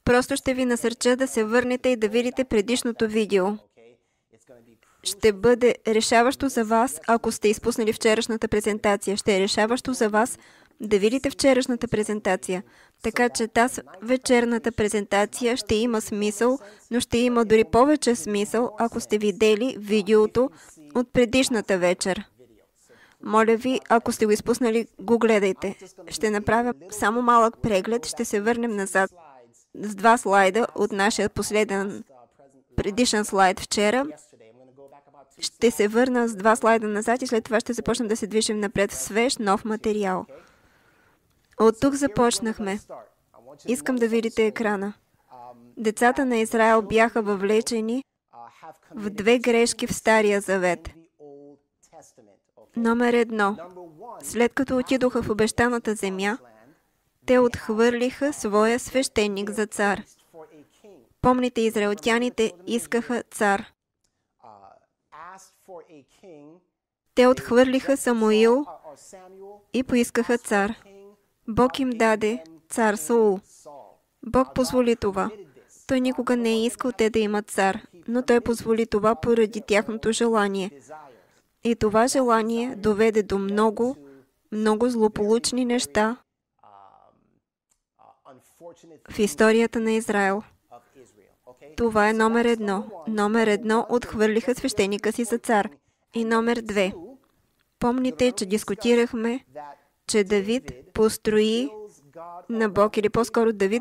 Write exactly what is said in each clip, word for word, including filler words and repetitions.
Просто ще ви насърча да се върнете и да видите предишното видео. Ще бъде решаващо за вас, ако сте изпуснали вчерашната презентация. Ще е решаващо за вас да видите вчерашната презентация. Така че тази вечерната презентация ще има смисъл, но ще има дори повече смисъл, ако сте видели видеото от предишната вечер. Моля ви, ако сте го изпуснали, го гледайте. Ще направя само малък преглед, ще се върнем назад с два слайда от нашия последен предишен слайд вчера. Ще се върна с два слайда назад и след това ще започнем да се движим напред в свеж, нов материал. От тук започнахме. Искам да видите екрана. Децата на Израел бяха въвлечени в две грешки в Стария Завет. Номер едно. След като отидоха в обещаната земя, те отхвърлиха своя свещеник за цар. Помните, израелтяните искаха цар. Те отхвърлиха Самуил и поискаха цар. Бог им даде цар Саул. Бог позволи това. Той никога не е искал те да имат цар, но той позволи това поради тяхното желание. И това желание доведе до много, много злополучни неща в историята на Израел. Това е номер едно. Номер едно отхвърлиха свещеника си за цар. И номер две. Помните, че дискутирахме, че Давид построи на Бог, или по-скоро Давид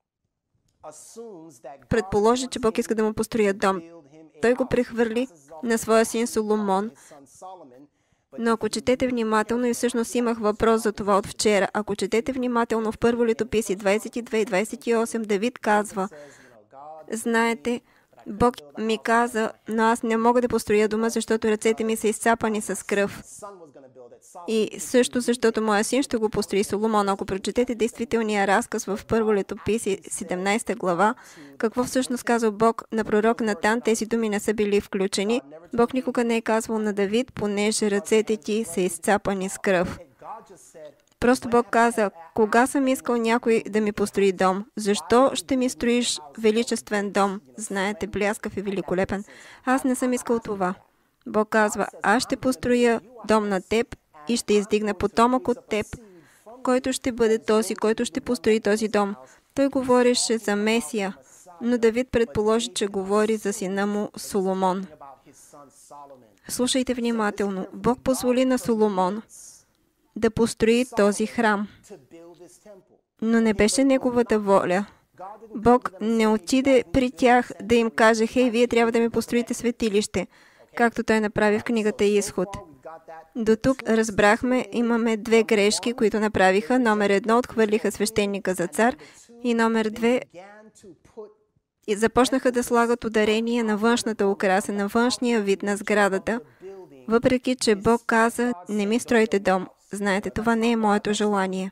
предположи, че Бог иска да му построят дом. Той го прехвърли на своя син Соломон. Но ако четете внимателно, и всъщност имах въпрос за това от вчера, ако четете внимателно в Първо летописи двадесет и две и двадесет и осем, Давид казва: знаете, Бог ми каза, но аз не мога да построя дома, защото ръцете ми са изцапани с кръв. И също защото моя син ще го построи. Соломон. Ако прочетете действителния разказ в Първо летописи, седемнадесета глава, какво всъщност казва Бог на пророк Натан, тези думи не са били включени. Бог никога не е казвал на Давид, понеже ръцете ти са изцапани с кръв. Просто Бог каза: кога съм искал някой да ми построи дом? Защо ще ми строиш величествен дом? Знаете, бляскав и великолепен. Аз не съм искал това. Бог казва: аз ще построя дом на теб и ще издигна потомък от теб, който ще бъде този, който ще построи този дом. Той говореше за Месия, но Давид предположи, че говори за сина му Соломон. Слушайте внимателно. Бог позволи на Соломон да построи този храм. Но не беше неговата воля. Бог не отиде при тях да им каже: хей, вие трябва да ми построите светилище, както той направи в книгата Изход. До тук разбрахме, имаме две грешки, които направиха. Номер едно, отхвърлиха свещеника за цар. И номер две, и започнаха да слагат ударение на външната украса, на външния вид на сградата, въпреки че Бог каза: не ми стройте дом. Знаете, това не е моето желание.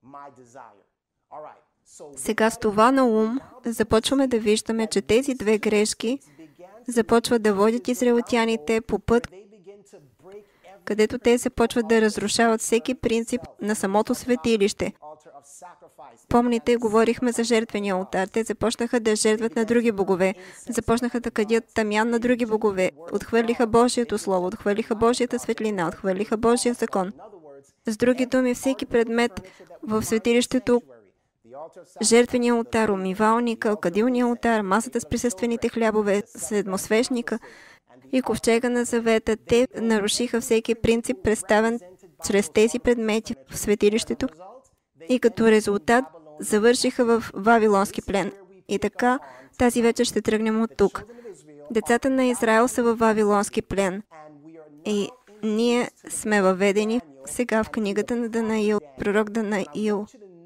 Сега с това на ум започваме да виждаме, че тези две грешки започват да водят израелтяните по път, където те започват да разрушават всеки принцип на самото светилище. Помните, говорихме за жертвения олтар. Те започнаха да жертват на други богове. Започнаха да кадят тамян на други богове. Отхвърлиха Божието Слово, отхвърлиха Божията светлина, отхвърлиха Божия закон. С други думи, всеки предмет в светилището, жертвения олтар, умивалника, кадилния олтар, масата с присъствените хлябове, седмосвещника и ковчега на завета, те нарушиха всеки принцип, представен чрез тези предмети в светилището, и като резултат завършиха в Вавилонски плен. И така, тази вечер ще тръгнем от тук. Децата на Израел са в Вавилонски плен. И ние сме въведени сега в книгата на Данаил, пророк Данаил.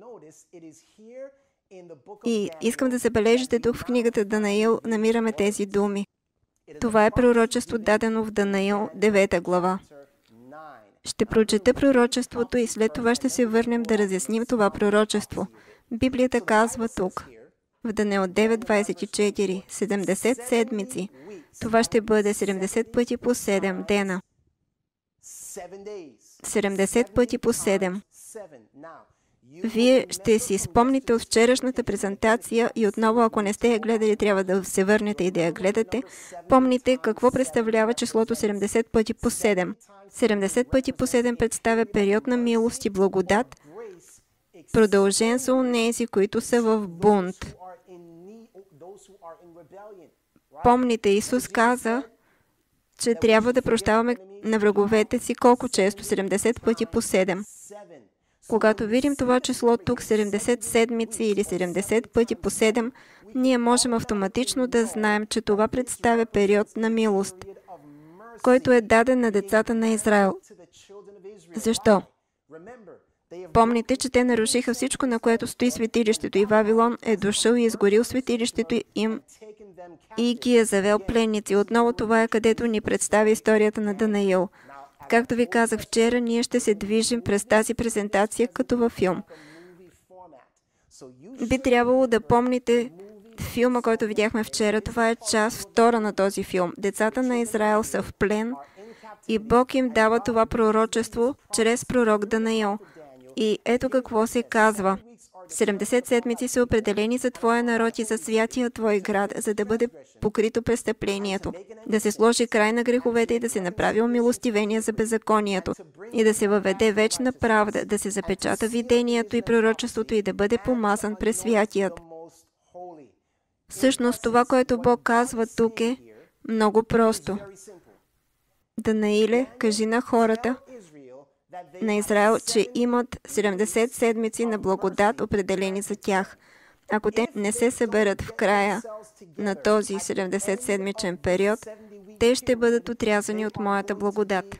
И искам да забележите, тук в книгата Данаил намираме тези думи. Това е пророчество, дадено в Данаил, девета глава. Ще прочета пророчеството и след това ще се върнем да разясним това пророчество. Библията казва тук, в Данаил девет двадесет и четири, седемдесет седмици. Това ще бъде седемдесет пъти по седем дена. седемдесет пъти по седем. Вие ще си спомните от вчерашната презентация и отново, ако не сте я гледали, трябва да се върнете и да я гледате. Помните какво представлява числото седемдесет пъти по седем. седемдесет пъти по седем представя период на милост и благодат, продължен за онези, които са в бунт. Помните, Исус каза, че трябва да прощаваме на враговете си колко често? седемдесет пъти по седем. Когато видим това число тук, седемдесет седмици или седемдесет пъти по седем, ние можем автоматично да знаем, че това представя период на милост, който е даден на децата на Израел. Защо? Помните, че те нарушиха всичко, на което стои светилището, и Вавилон е дошъл и изгорил светилището им и ги е завел пленници. Отново това е където ни представи историята на Данаил. Както ви казах вчера, ние ще се движим през тази презентация като във филм. Би трябвало да помните филма, който видяхме вчера. Това е част втора на този филм. Децата на Израел са в плен и Бог им дава това пророчество чрез пророк Данаил. И ето какво се казва. седемдесет седмици са определени за Твоя народ и за святия Твой град, за да бъде покрито престъплението, да се сложи край на греховете и да се направи умилостивение за беззаконието, и да се въведе вечна правда, да се запечата видението и пророчеството и да бъде помазан през святият. Всъщност това, което Бог казва тук, е много просто. Данаиле, кажи на хората на Израел, че имат седемдесет седмици на благодат, определени за тях. Ако те не се съберат в края на този седемдесет седмичен период, те ще бъдат отрязани от моята благодат.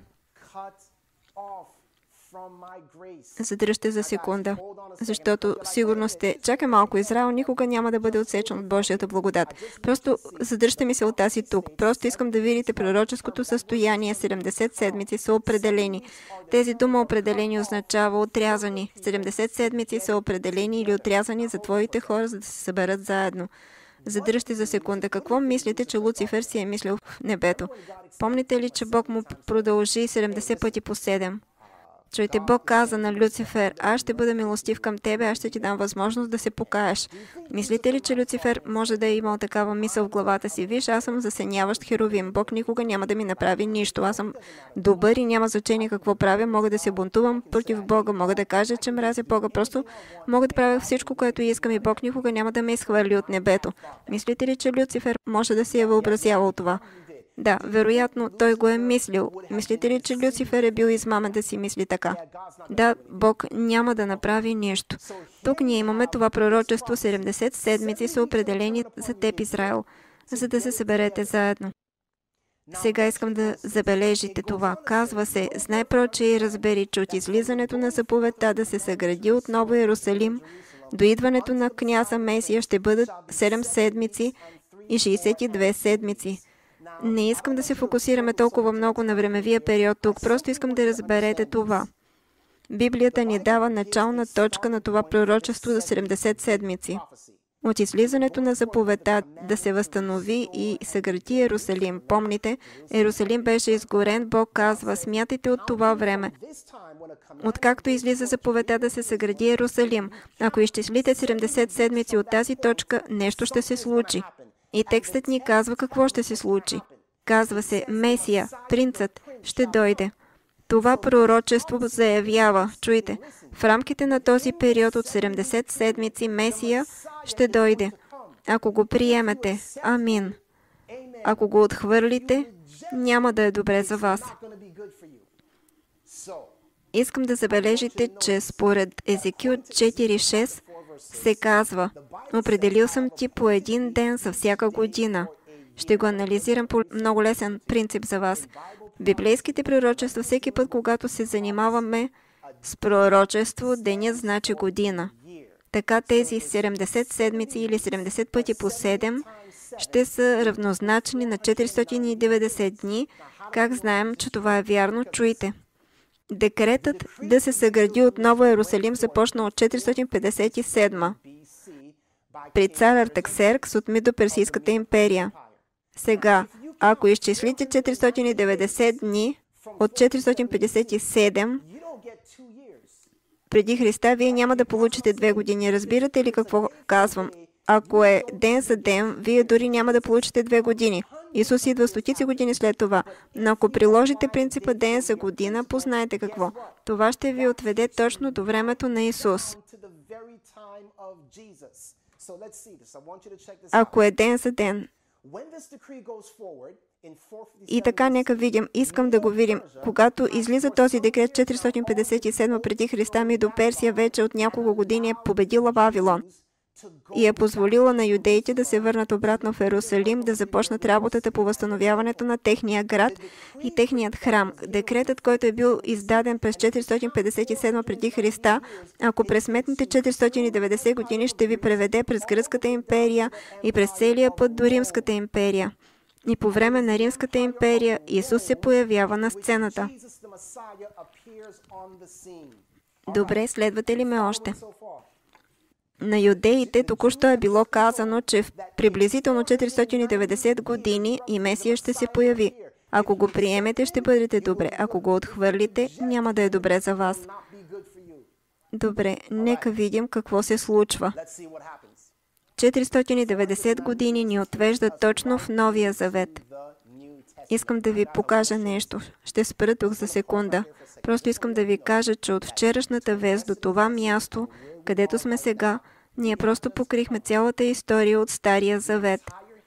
Задръжте за секунда, защото сигурно сте... Чакай малко, Израел никога няма да бъде отсечен от Божията благодат. Просто задръжте ми се от тази тук. Просто искам да видите пророческото състояние. седемдесет седмици са определени. Тези дума определени означава отрязани. седемдесет седмици са определени или отрязани за твоите хора, за да се съберат заедно. Задръжте за секунда. Какво мислите, че Луцифер си е мислил в небето? Помните ли, че Бог му продължи седемдесет пъти по седем? Чуйте, Бог каза на Люцифер: аз ще бъда милостив към тебе, аз ще ти дам възможност да се покаеш. Мислите ли, че Люцифер може да е имал такава мисъл в главата си? Виж, аз съм засеняващ херувим. Бог никога няма да ми направи нищо. Аз съм добър и няма значение какво правя. Мога да се бунтувам против Бога, мога да кажа, че мразя Бога. Просто мога да правя всичко, което искам и Бог никога няма да ме изхвърли от небето. Мислите ли, че Люцифер може да си е въобразявал това? Да, вероятно, той го е мислил. Мислите ли, че Люцифер е бил измамен да си мисли така? Да, Бог няма да направи нищо. Тук ние имаме това пророчество. седемдесет седмици са определени за теб, Израел, за да се съберете заедно. Сега искам да забележите това. Казва се: знай проче и разбери, че от излизането на заповедта да се съгради отново Иерусалим до идването на княза Месия ще бъдат седем седмици и шейсет и две седмици. Не искам да се фокусираме толкова много на времевия период тук, просто искам да разберете това. Библията ни дава начална точка на това пророчество за седемдесет седмици. От излизането на заповедта да се възстанови и съгради Иерусалим. Помните, Иерусалим беше изгорен, Бог казва: смятайте от това време. Откакто излиза заповедта да се съгради Иерусалим, ако изчислите седемдесет седмици от тази точка, нещо ще се случи. И текстът ни казва какво ще се случи. Казва се: Месия, принцът, ще дойде. Това пророчество заявява, чуйте, в рамките на този период от седемдесет седмици Месия ще дойде. Ако го приемете, амин. Ако го отхвърлите, няма да е добре за вас. Искам да забележите, че според Езекил четири шест се казва: определил съм ти по един ден за всяка година. Ще го анализирам по много лесен принцип за вас. Библейските пророчества, всеки път, когато се занимаваме с пророчество, денят значи година. Така тези седемдесет седмици или седемдесет пъти по седем ще са равнозначни на четиристотин и деветдесет дни. Как знаем, че това е вярно? Чуйте. Декретът да се съгради отново Иерусалим започна от четиристотин петдесет и седма при цар Артаксеркс от Мидо-Персийската империя. Сега, ако изчислите четиристотин и деветдесет дни от четиристотин петдесет и седем, преди Христа, вие няма да получите две години. Разбирате ли какво казвам? Ако е ден за ден, вие дори няма да получите две години. Исус идва стотици години след това. Но ако приложите принципа ден за година, познаете какво. Това ще ви отведе точно до времето на Исус. Ако е ден за ден. И така, нека видим. Искам да го видим. Когато излиза този декрет четиристотин петдесет и седем преди Христа, Мидо Персия вече от няколко години е победила Вавилон и е позволила на юдеите да се върнат обратно в Ерусалим, да започнат работата по възстановяването на техния град и техният храм. Декретът, който е бил издаден през четиристотин петдесет и седем преди Христа, ако пресметнете четиристотин и деветдесет години, ще ви преведе през Гръцката империя и през целия път до Римската империя. И по време на Римската империя Исус се появява на сцената. Добре, следвате ли ме още? На юдеите току-що е било казано, че в приблизително четиристотин и деветдесет години и Месия ще се появи. Ако го приемете, ще бъдете добре. Ако го отхвърлите, няма да е добре за вас. Добре, нека видим какво се случва. четиристотин и деветдесет години ни отвеждат точно в Новия Завет. Искам да ви покажа нещо. Ще спра тук за секунда. Просто искам да ви кажа, че от вчерашната вест до това място, където сме сега, ние просто покрихме цялата история от Стария Завет.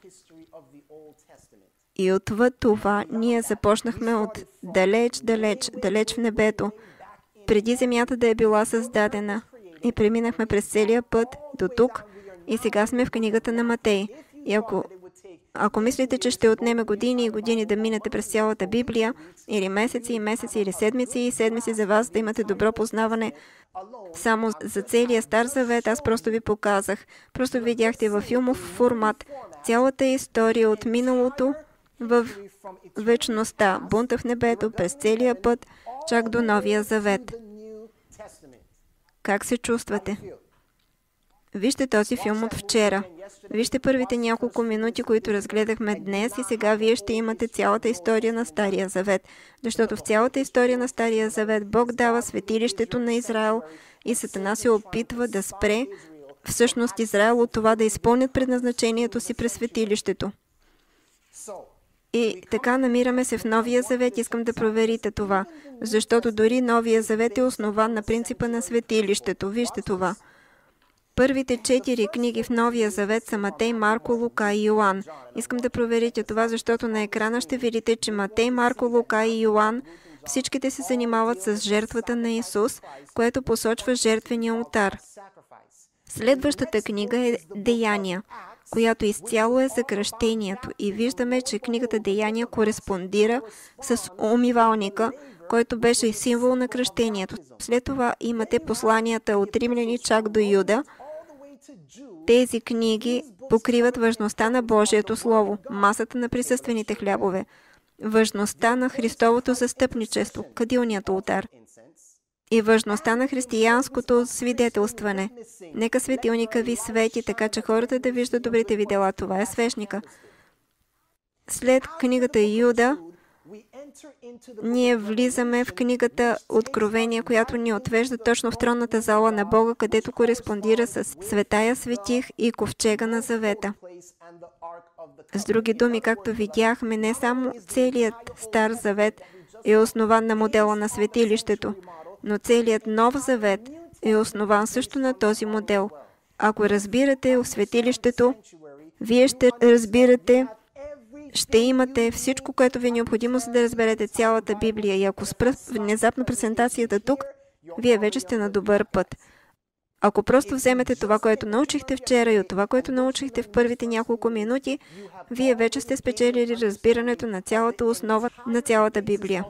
И отвъд това ние започнахме от далеч, далеч, далеч в небето, преди земята да е била създадена. И преминахме през целия път до тук и сега сме в книгата на Матей. И ако Ако мислите, че ще отнеме години и години да минете през цялата Библия, или месеци и месеци, или седмици и седмици за вас да имате добро познаване само за целия Стар Завет, аз просто ви показах. Просто видяхте във филмов формат цялата история от миналото в вечността, бунта в небето, през целия път, чак до Новия Завет. Как се чувствате? Вижте този филм от вчера. Вижте първите няколко минути, които разгледахме днес и сега вие ще имате цялата история на Стария Завет. Защото в цялата история на Стария Завет Бог дава светилището на Израел и Сатана се опитва да спре всъщност Израел от това да изпълнят предназначението си през светилището. И така намираме се в Новия Завет. Искам да проверите това, защото дори Новия Завет е основан на принципа на светилището. Вижте това. Първите четири книги в Новия Завет са Матей, Марко, Лука и Йоан. Искам да проверите това, защото на екрана ще видите, че Матей, Марко, Лука и Йоан всичките се занимават с жертвата на Исус, което посочва жертвения олтар. Следващата книга е Деяния, която изцяло е за кръщението. И виждаме, че книгата Деяния кореспондира с умивалника, който беше и символ на кръщението. След това имате посланията от римляни чак до Юда. Тези книги покриват важността на Божието Слово, масата на присъствените хлябове, важността на Христовото застъпничество, кадилният олтар и важността на християнското свидетелстване. Нека светилника ви свети, така че хората да виждат добрите ви дела. Това е свещника. След книгата Юда, ние влизаме в книгата Откровение, която ни отвежда точно в тронната зала на Бога, където кореспондира с Светая Светих и Ковчега на Завета. С други думи, както видяхме, не само целият Стар Завет е основан на модела на светилището, но целият Нов Завет е основан също на този модел. Ако разбирате о светилището, вие ще разбирате, ще имате всичко, което ви е необходимо, за да разберете цялата Библия. И ако спра внезапно презентацията тук, вие вече сте на добър път. Ако просто вземете това, което научихте вчера и от това, което научихте в първите няколко минути, вие вече сте спечелили разбирането на цялата основа на цялата Библия.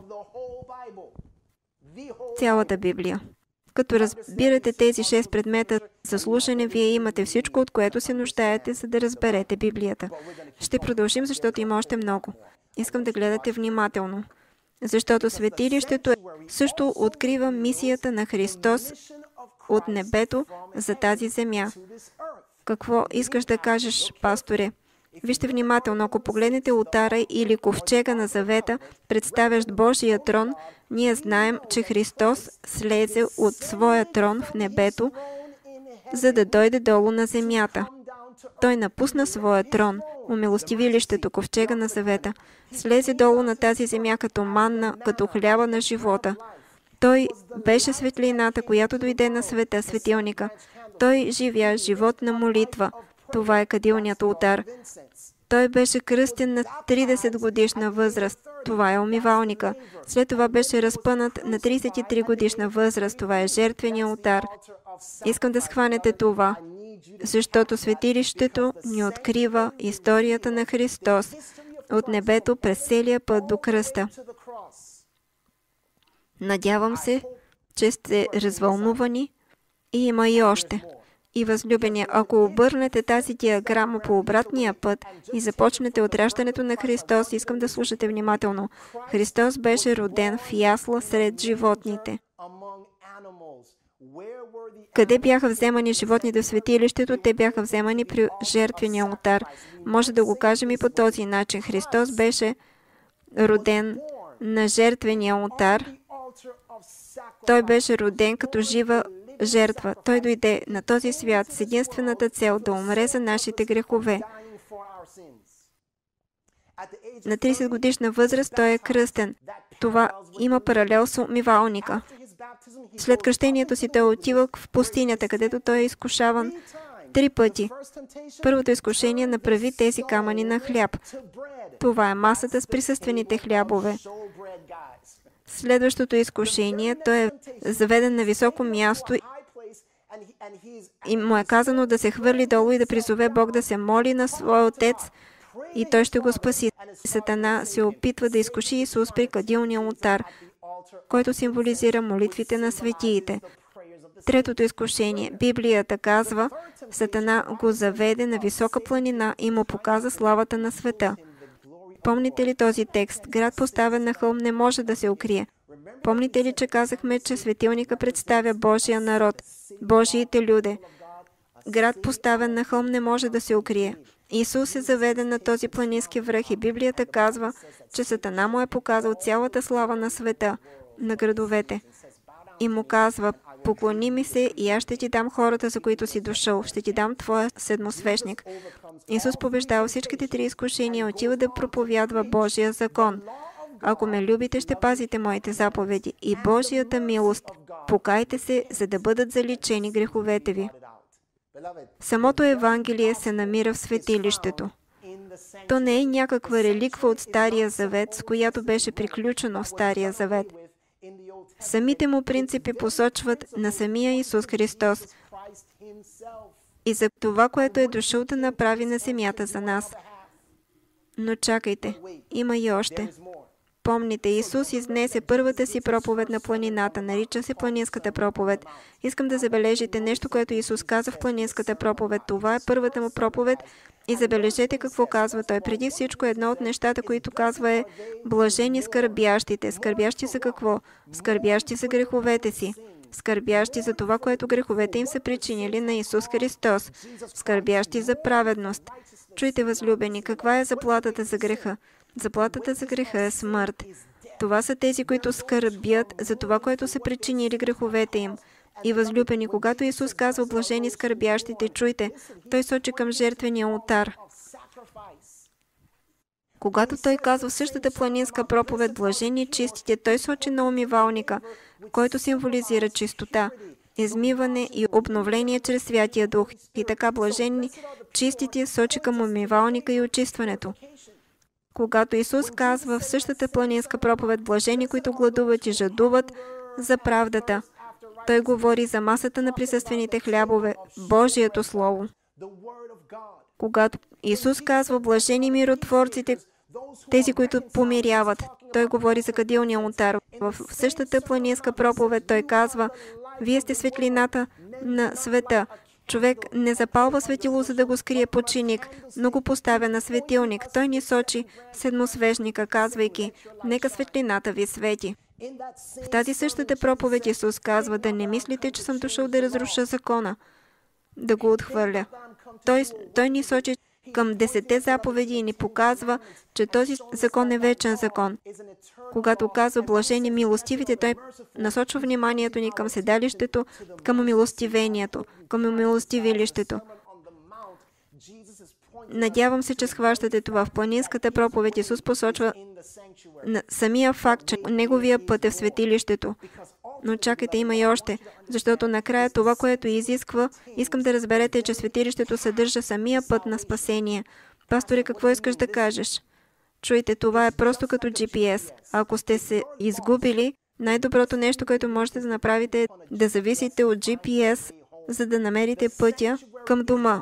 Цялата Библия. Като разбирате тези шест предмета за слушане, вие имате всичко, от което се нуждаете, за да разберете Библията. Ще продължим, защото има още много. Искам да гледате внимателно. Защото светилището също открива мисията на Христос от небето за тази земя. Какво искаш да кажеш, пасторе? Вижте внимателно, ако погледнете ултара или ковчега на завета, представящ Божия трон, ние знаем, че Христос слезе от своя трон в небето, за да дойде долу на земята. Той напусна своя трон, умилостивилището, ковчега на завета, слезе долу на тази земя като манна, като хляба на живота. Той беше светлината, която дойде на света, светилника. Той живя живот на молитва. Това е кадилният ултар. Той беше кръстен на тридесет годишна възраст. Това е умивалника. След това беше разпънат на тридесет и три годишна възраст. Това е жертвения ултар. Искам да схванете това, защото светилището ни открива историята на Христос от небето през целия път до кръста. Надявам се, че сте развълнувани и има и още. И възлюбени, ако обърнете тази диаграма по обратния път и започнете от раждането на Христос, искам да слушате внимателно. Христос беше роден в ясла сред животните. Къде бяха вземани животните в светилището? Те бяха вземани при жертвения олтар. Може да го кажем и по този начин. Христос беше роден на жертвения олтар. Той беше роден като жива жертва. Той дойде на този свят с единствената цел да умре за нашите грехове. На тридесет годишна възраст той е кръстен. Това има паралел с умивалника. След кръщението си той отива в пустинята, където той е изкушаван три пъти. Първото изкушение: направи тези камъни на хляб. Това е масата с присъствените хлябове. Следващото изкушение, той е заведен на високо място и му е казано да се хвърли долу и да призове Бог да се моли на своя Отец и той ще го спаси. Сатана се опитва да изкуши Исус при кадилния олтар, който символизира молитвите на светиите. Третото изкушение. Библията казва, Сатана го заведе на висока планина и му показа славата на света. Помните ли този текст? Град, поставен на хълм, не може да се укрие. Помните ли, че казахме, че светилника представя Божия народ, Божиите люде? Град, поставен на хълм, не може да се укрие. Исус е заведен на този планински връх и Библията казва, че Сатана му е показал цялата слава на света, на градовете. И му казва, поклони ми се и аз ще ти дам хората, за които си дошъл. Ще ти дам твоя седмосвещник. Исус побеждава всичките три изкушения и отива да проповядва Божия закон. Ако ме любите, ще пазите моите заповеди и Божията милост. Покайте се, за да бъдат заличени греховете ви. Самото Евангелие се намира в светилището. То не е някаква реликва от Стария Завет, с която беше приключено в Стария Завет. Самите му принципи посочват на самия Исус Христос и за това, което е дошъл да направи на земята за нас. Но чакайте, има и още. Помните, Исус изнесе първата си проповед на планината, нарича се планинската проповед. Искам да забележите нещо, което Исус каза в планинската проповед. Това е първата му проповед и забележете какво казва той. Преди всичко едно от нещата, които казва е блажени скърбящите. Скърбящи за какво? Скърбящи за греховете си. Скърбящи за това, което греховете им са причинили на Исус Христос. Скърбящи за праведност. Чуйте, възлюбени, каква е заплатата за греха? Заплатата за греха е смърт. Това са тези, които скърбят за това, което са причинили греховете им. И възлюбени, когато Исус казва блажени скърбящите, чуйте, той сочи към жертвения олтар. Когато той казва в същата планинска проповед блажени чистите, той сочи на умивалника, който символизира чистота, измиване и обновление чрез Святия Дух. И така блажени чистите сочи към умивалника и очистването. Когато Исус казва в същата планинска проповед блажени, които гладуват и жадуват за правдата, той говори за масата на присъствените хлябове, Божието Слово. Когато Исус казва блажени миротворците, тези, които помиряват, той говори за кадилния олтар. В същата планинска проповед той казва, вие сте светлината на света. Човек не запалва светило, за да го скрие под чиник, но го поставя на светилник. Той ни сочи седмосвещника, казвайки, нека светлината ви свети. В тази същата проповед Исус казва, да не мислите, че съм дошъл да разруша закона, да го отхвърля. Той, той ни сочи, към десетте заповеди и ни показва, че този закон е вечен закон. Когато казва блажени милостивите, той насочва вниманието ни към седалището, към умилостивението, към умилостивилището. Надявам се, че схващате това. В планинската проповед Исус посочва на самия факт, че неговия път е в светилището. Но чакайте, има и още, защото накрая това, което изисква, искам да разберете, че светилището съдържа самия път на спасение. Пасторе, какво искаш да кажеш? Чуйте, това е просто като джи пи ес. Ако сте се изгубили, най-доброто нещо, което можете да направите, е да зависите от джи пи ес, за да намерите пътя към дома.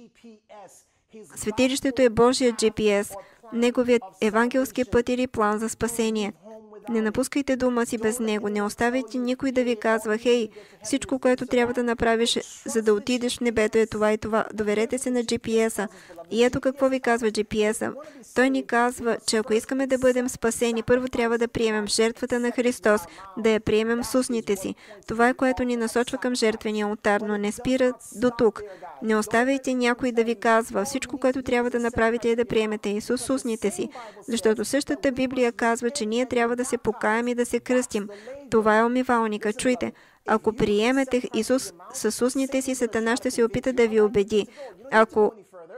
Светилището е Божия джи пи ес, неговият евангелски път или план за спасение. Не напускайте дома си без него. Не оставяйте никой да ви казва: хей, всичко, което трябва да направиш, за да отидеш в небето, е това и това. Доверете се на джи пи ес-а. И ето какво ви казва джи пи ес-а. Той ни казва, че ако искаме да бъдем спасени, първо трябва да приемем жертвата на Христос, да я приемем с устните си. Това е, което ни насочва към жертвения олтар, но не спира до тук. Не оставяйте някой да ви казва: всичко, което трябва да направите, е да приемете Исус с устните си. Защото същата Библия казва, че ние трябва да се покаем и да се кръстим. Това е умивалника. Чуйте, ако приемете Исус с устните си, Сатана ще се опита да ви убеди. Ако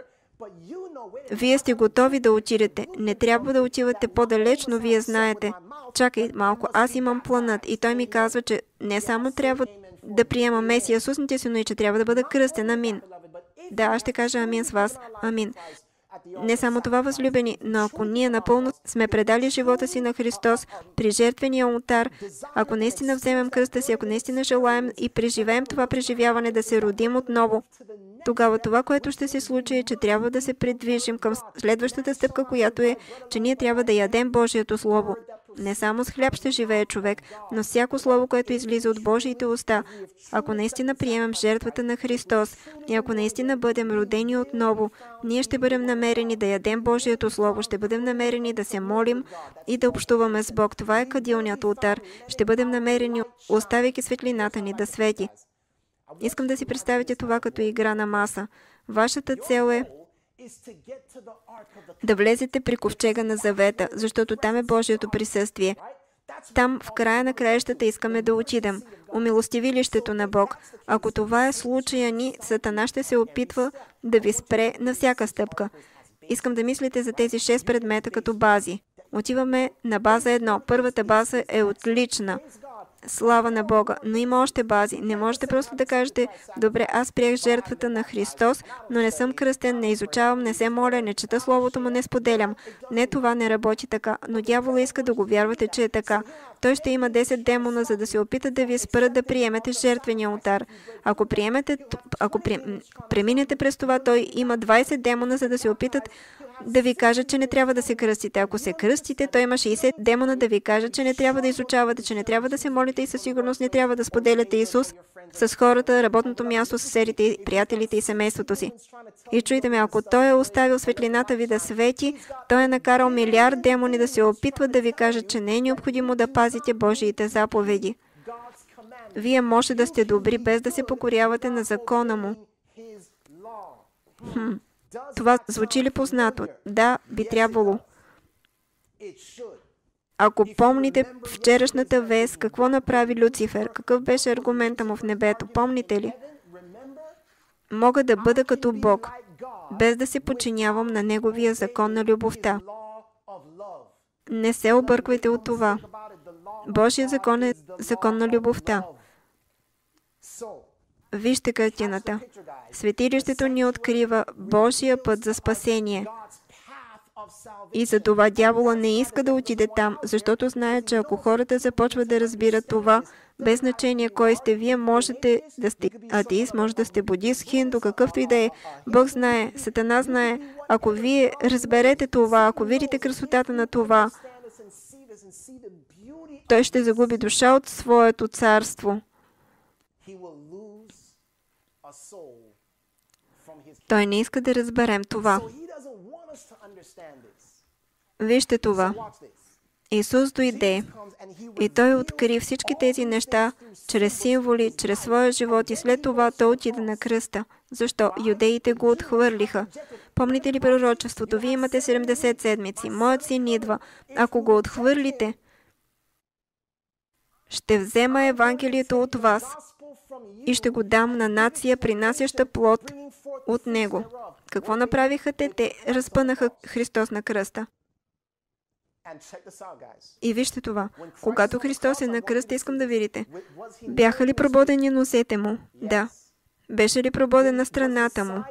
вие сте готови да отидете, не трябва да отивате по-далеч, но вие знаете. Чакай малко, аз имам планът. И той ми казва, че не само трябва да приема Месия с устните си, но и че трябва да бъда кръстен. Амин. Да, аз ще кажа амин с вас. Амин. Не само това, възлюбени, но ако ние напълно сме предали живота си на Христос при жертвения олтар, ако наистина вземем кръста си, ако наистина желаем и преживеем това преживяване да се родим отново, тогава това, което ще се случи, е, че трябва да се придвижим към следващата стъпка, която е, че ние трябва да ядем Божието Слово. Не само с хляб ще живее човек, но всяко слово, което излиза от Божиите уста. Ако наистина приемем жертвата на Христос и ако наистина бъдем родени отново, ние ще бъдем намерени да ядем Божието Слово, ще бъдем намерени да се молим и да общуваме с Бог. Това е кадилният олтар. Ще бъдем намерени, оставяйки светлината ни да свети. Искам да си представите това като игра на маса. Вашата цел е да влезете при ковчега на завета, защото там е Божието присъствие. Там, в края на краищата, искаме да отидем. Умилостивилището на Бог. Ако това е случая ни, Сатана ще се опитва да ви спре на всяка стъпка. Искам да мислите за тези шест предмета като бази. Отиваме на база едно. Първата база е отлична. Слава на Бога. Но има още бази. Не можете просто да кажете: добре, аз приех жертвата на Христос, но не съм кръстен, не изучавам, не се моля, не чета Словото му, не споделям. Не, това не работи така. Но дявола иска да го вярвате, че е така. Той ще има десет демона, за да се опита да ви спрат да приемете жертвения олтар. Ако приемете, ако преминете през това, той има двайсет демона, за да се опитат да ви кажат, че не трябва да се кръстите. Ако се кръстите, той има шейсет демона да ви кажат, че не трябва да изучавате, че не трябва да се молите и със сигурност не трябва да споделяте Исус с хората, работното място, съседите, приятелите и семейството си. И чуйте ме, ако той е оставил светлината ви да свети, той е накарал милиард демони да се опитват да ви кажат, че не е необходимо да пазите Божиите заповеди. Вие може да сте добри, без да се покорявате на закона му. Хм. Това звучи ли познато? Да, би трябвало. Ако помните вчерашната вест, какво направи Люцифер? Какъв беше аргумента му в небето? Помните ли? Мога да бъда като Бог, без да се подчинявам на Неговия закон на любовта. Не се обърквайте от това. Божия закон е закон на любовта. Вижте картината. Светилището ни открива Божия път за спасение. И за това дявола не иска да отиде там, защото знае, че ако хората започват да разбират това, без значение кой сте, вие можете да сте атеист, може да сте будист, хинду, какъвто и да е. Бог знае, Сатана знае. Ако вие разберете това, ако видите красотата на това, той ще загуби душа от своето царство. Той не иска да разберем това. Вижте това. Исус дойде и Той откри всички тези неща чрез символи, чрез своя живот и след това Той отиде на кръста. Защо? Юдеите го отхвърлиха. Помните ли пророчеството? Вие имате седемдесет седмици. Моят син идва. Ако го отхвърлите, ще взема Евангелието от вас и ще го дам на нация, принасяща плод от него. Какво направиха те? Те разпънаха Христос на кръста. И вижте това. Когато Христос е на кръста, искам да видите. Бяха ли прободени носете му? Да. Беше ли прободена страната му,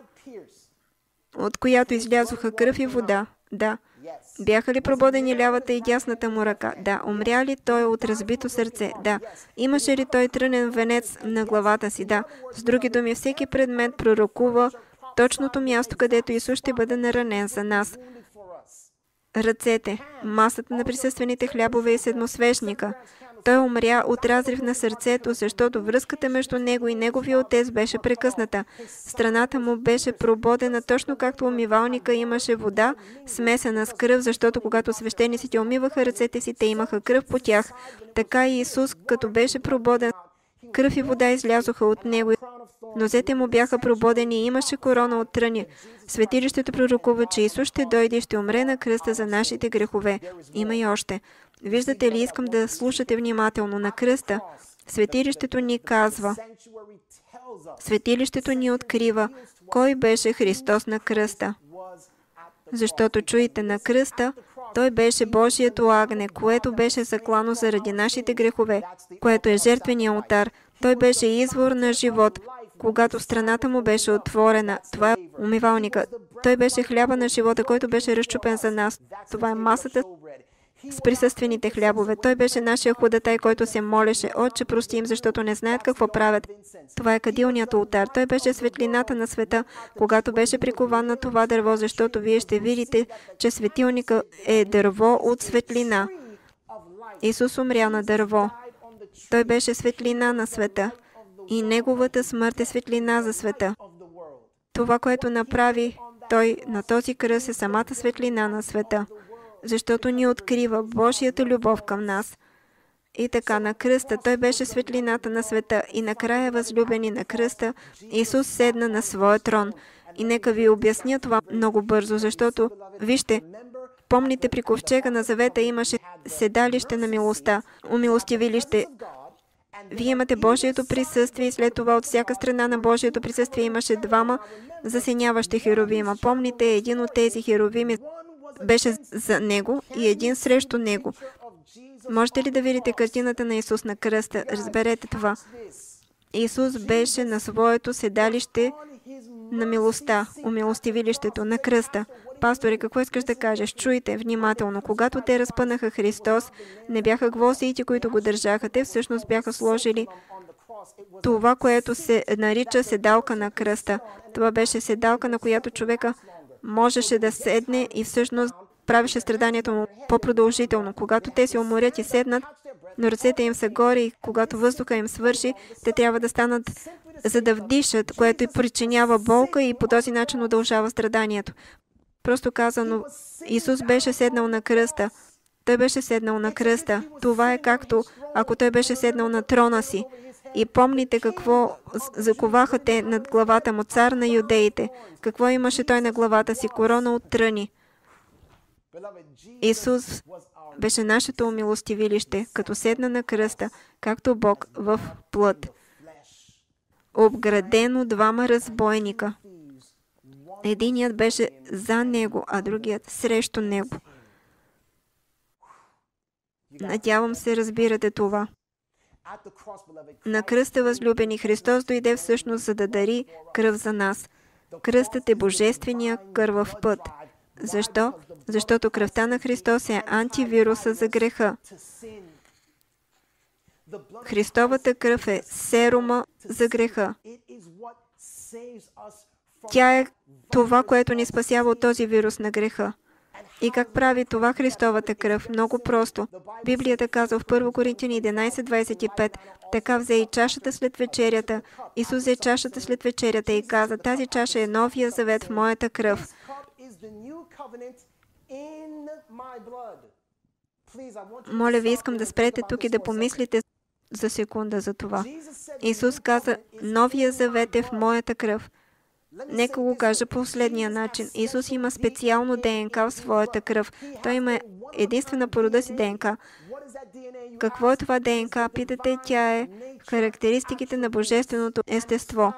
от която излязоха кръв и вода? Да. Бяха ли прободени лявата и дясната му ръка? Да. Умря ли той от разбито сърце? Да. Имаше ли той трънен венец на главата си? Да. С други думи, всеки предмет пророкува точното място, където Исус ще бъде наранен за нас. Ръцете, масата на присъствените хлябове и седмосвещника. Той умря от разрив на сърцето, защото връзката между него и неговия отец беше прекъсната. Страната му беше прободена, точно както умивалника имаше вода, смесена с кръв, защото когато свещениците умиваха ръцете си, те имаха кръв по тях. Така и Исус, като беше прободен, кръв и вода излязоха от него. Нозете му бяха прободени и имаше корона от тръни. Светилището пророкува, че Исус ще дойде и ще умре на кръста за нашите грехове. Има и още. Виждате ли, искам да слушате внимателно. На кръста светилището ни казва, светилището ни открива кой беше Христос на кръста. Защото чуете, на кръста Той беше Божието агне, което беше заклано заради нашите грехове, което е жертвеният олтар. Той беше извор на живот, когато страната му беше отворена. Това е умивалника. Той беше хляба на живота, който беше разчупен за нас. Това е масата с присъствените хлябове. Той беше нашия ходатай, който се молеше: Отче, прости им, защото не знаят какво правят. Това е кадилният олтар. Той беше светлината на света, когато беше прикован на това дърво, защото вие ще видите, че светилника е дърво от светлина. Исус умря на дърво. Той беше светлина на света и неговата смърт е светлина за света. Това, което направи Той на този кръст, е самата светлина на света, защото ни открива Божията любов към нас. И така на кръста Той беше светлината на света и накрая, възлюбени, на кръста, Исус седна на своя трон. И нека ви обясня това много бързо, защото, вижте, помните, при ковчега на завета имаше седалище на милостта, умилостивилище. Вие имате Божието присъствие и след това от всяка страна на Божието присъствие имаше двама засеняващи херовима. Помните, един от тези херовими беше за него и един срещу него. Можете ли да видите картината на Исус на кръста? Разберете това. Исус беше на своето седалище на милостта, умилостивилището, на кръста. Пасторе, какво искаш да кажеш? Чуйте внимателно. Когато те разпънаха Христос, не бяха гвоздиите, които го държаха. Те всъщност бяха сложили това, което се нарича седалка на кръста. Това беше седалка, на която човека можеше да седне и всъщност правеше страданието му по-продължително. Когато те се уморят и седнат, но ръцете им са горе и когато въздуха им свърши, те трябва да станат, за да вдишат, което и причинява болка и по този начин удължава страданието. Просто казано, Исус беше седнал на кръста. Той беше седнал на кръста. Това е както ако Той беше седнал на трона си. И помните какво заковаха те над главата му, цар на юдеите. Какво имаше Той на главата си? Корона от тръни. Исус беше нашето умилостивилище, като седна на кръста, както Бог в плът. Обградено двама разбойника. Единият беше за него, а другият срещу него. Надявам се, разбирате това. На кръста, възлюбени, Христос дойде всъщност, за да дари кръв за нас. Кръстът е божествения кървав път. Защо? Защото кръвта на Христос е антивируса за греха. Христовата кръв е серума за греха. Тя е това, което ни спасява от този вирус на греха. И как прави това Христовата кръв? Много просто. Библията казва в първо Коринтияни единайсет двайсет и пет: така взе и чашата след вечерята. Исус взе чашата след вечерята и каза: тази чаша е новия завет в моята кръв. Моля ви, искам да спрете тук и да помислите за секунда за това. Исус каза: новия завет е в моята кръв. Нека го кажа по последния начин. Исус има специално ДНК в своята кръв. Той има единствена по рода си ДНК. Какво е това ДНК? Питате, тя е характеристиките на божественото естество.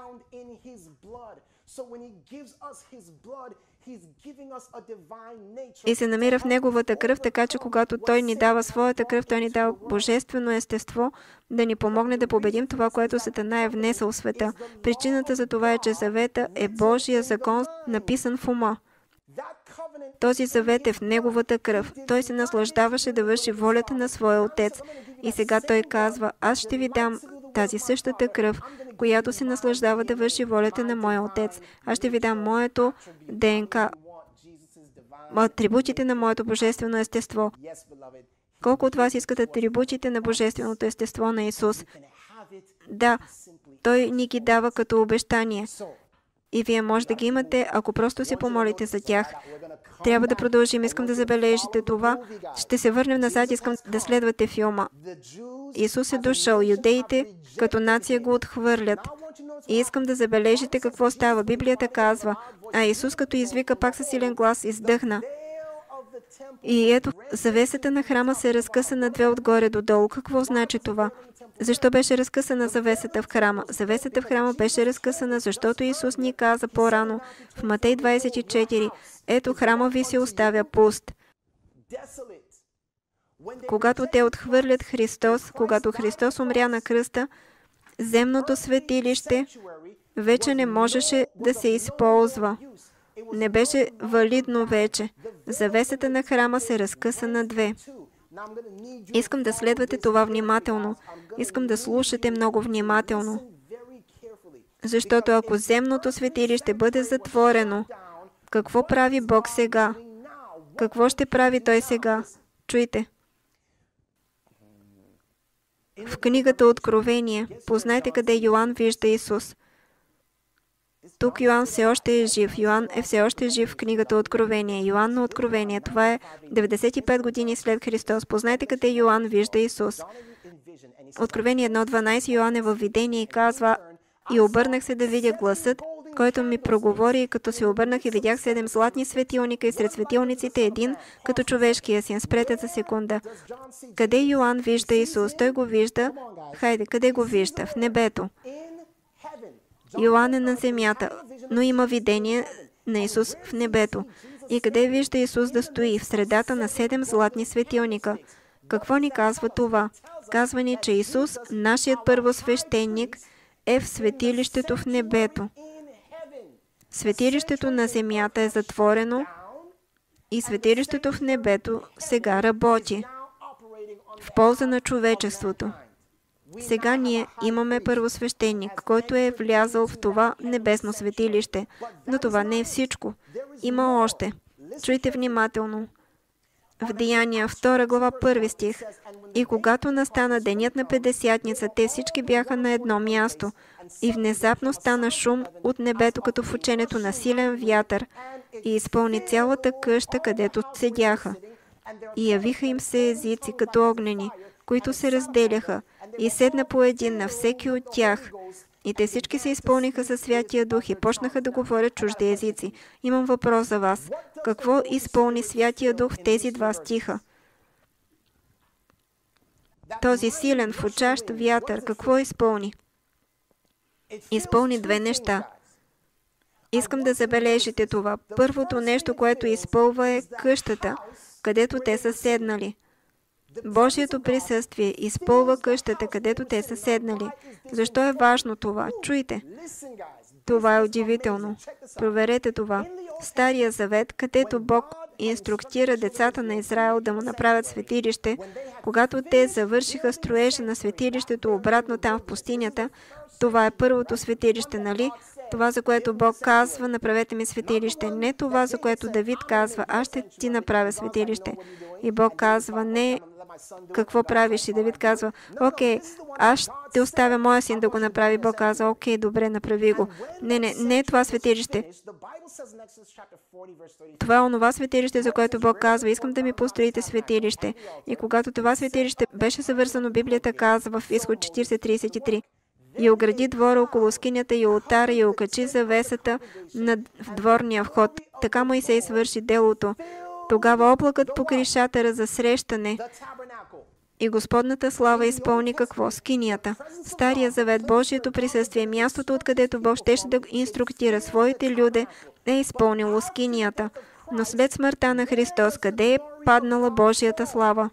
И се намира в Неговата кръв, така че когато Той ни дава своята кръв, Той ни дава божествено естество, да ни помогне да победим това, което Сатана е внесъл в света. Причината за това е, че завета е Божия закон, написан в ума. Този завет е в Неговата кръв. Той се наслаждаваше да върши волята на своя Отец. И сега Той казва, аз ще ви дам тази същата кръв, която се наслаждава да върши волята на моя Отец. Аз ще ви дам моето ДНК, атрибутите на моето божествено естество. Колко от вас искат атрибутите на божественото естество на Исус? Да, Той ни ги дава като обещание. И вие може да ги имате, ако просто се помолите за тях. Трябва да продължим. Искам да забележите това. Ще се върнем назад. Искам да следвате филма. Исус е дошъл. Юдеите като нация го отхвърлят. И искам да забележите какво става. Библията казва, а Исус като извика пак със силен глас, издъхна. И ето, завесата на храма се разкъса на две отгоре до долу. Какво значи това? Защо беше разкъсана завесата в храма? Завесата в храма беше разкъсана, защото Исус ни каза по-рано в Матей двадесет и четири, ето храма ви се оставя пуст. Когато те отхвърлят Христос, когато Христос умря на кръста, земното светилище вече не можеше да се използва. Не беше валидно вече. Завесата на храма се разкъса на две. Искам да следвате това внимателно. Искам да слушате много внимателно. Защото ако земното светилище бъде затворено, какво прави Бог сега? Какво ще прави Той сега? Чуйте. В книгата Откровение, познайте къде Йоан вижда Исус. Тук Йоан все още е жив. Йоан е все още жив в книгата Откровение. Йоан на Откровение. Това е деветдесет и пет години след Христос. Познайте къде Йоан вижда Исус. Откровение едно дванадесет. Йоан е във видение и казва, и обърнах се да видя гласът, който ми проговори, и като се обърнах и видях седем златни светилника и сред светилниците един, като човешкия син. Спрете за секунда. Къде Йоан вижда Исус? Той го вижда. Хайде, къде го вижда? В небето. Йоан е на земята, но има видение на Исус в небето. И къде вижда Исус да стои? В средата на седем златни светилника. Какво ни казва това? Казва ни, че Исус, нашият първосвещеник, е в светилището в небето. Светилището на земята е затворено и светилището в небето сега работи в полза на човечеството. Сега ние имаме първосвещеник, който е влязъл в това небесно светилище. Но това не е всичко. Има още. Чуйте внимателно. В Деяния, втора глава, първи стих. И когато настана денят на Петдесятница, те всички бяха на едно място. И внезапно стана шум от небето, като в ученето на силен вятър, и изпълни цялата къща, където седяха. И явиха им се езици, като огнени, които се разделяха, и седна по един на всеки от тях. И те всички се изпълниха със Святия Дух и почнаха да говорят чужди езици. Имам въпрос за вас. Какво изпълни Святия Дух в тези два стиха? Този силен, фучащ вятър, какво изпълни? Изпълни две неща. Искам да забележите това. Първото нещо, което изпълва, е къщата, където те са седнали. Божието присъствие изпълва къщата, където те са седнали. Защо е важно това? Чуйте. Това е удивително. Проверете това. В Стария завет, където Бог инструктира децата на Израел да му направят светилище, когато те завършиха строежа на светилището обратно там в пустинята, това е първото светилище, нали? Това, за което Бог казва, направете ми светилище. Не това, за което Давид казва, аз ще ти направя светилище. И Бог казва, не какво правиш. И Давид казва, окей, аз ще оставя моя син да го направи. Бог казва, окей, добре, направи го. Не, не, не е това светилище. Това е онова светилище, за което Бог казва, искам да ми построите светилище. И когато това светилище беше завързано, Библията казва в Изход четиридесет тридесет и три, и огради двора около скинята и олтара и окачи завесата на дворния вход. Така Моисей свърши делото. Тогава облакът покри шатъра за срещане и Господната слава изпълни какво? Скинията. В Стария завет Божието присъствие, мястото, откъдето Бог щеше да инструктира своите люде, е изпълнило скинията. Но след смъртта на Христос, къде е паднала Божията слава?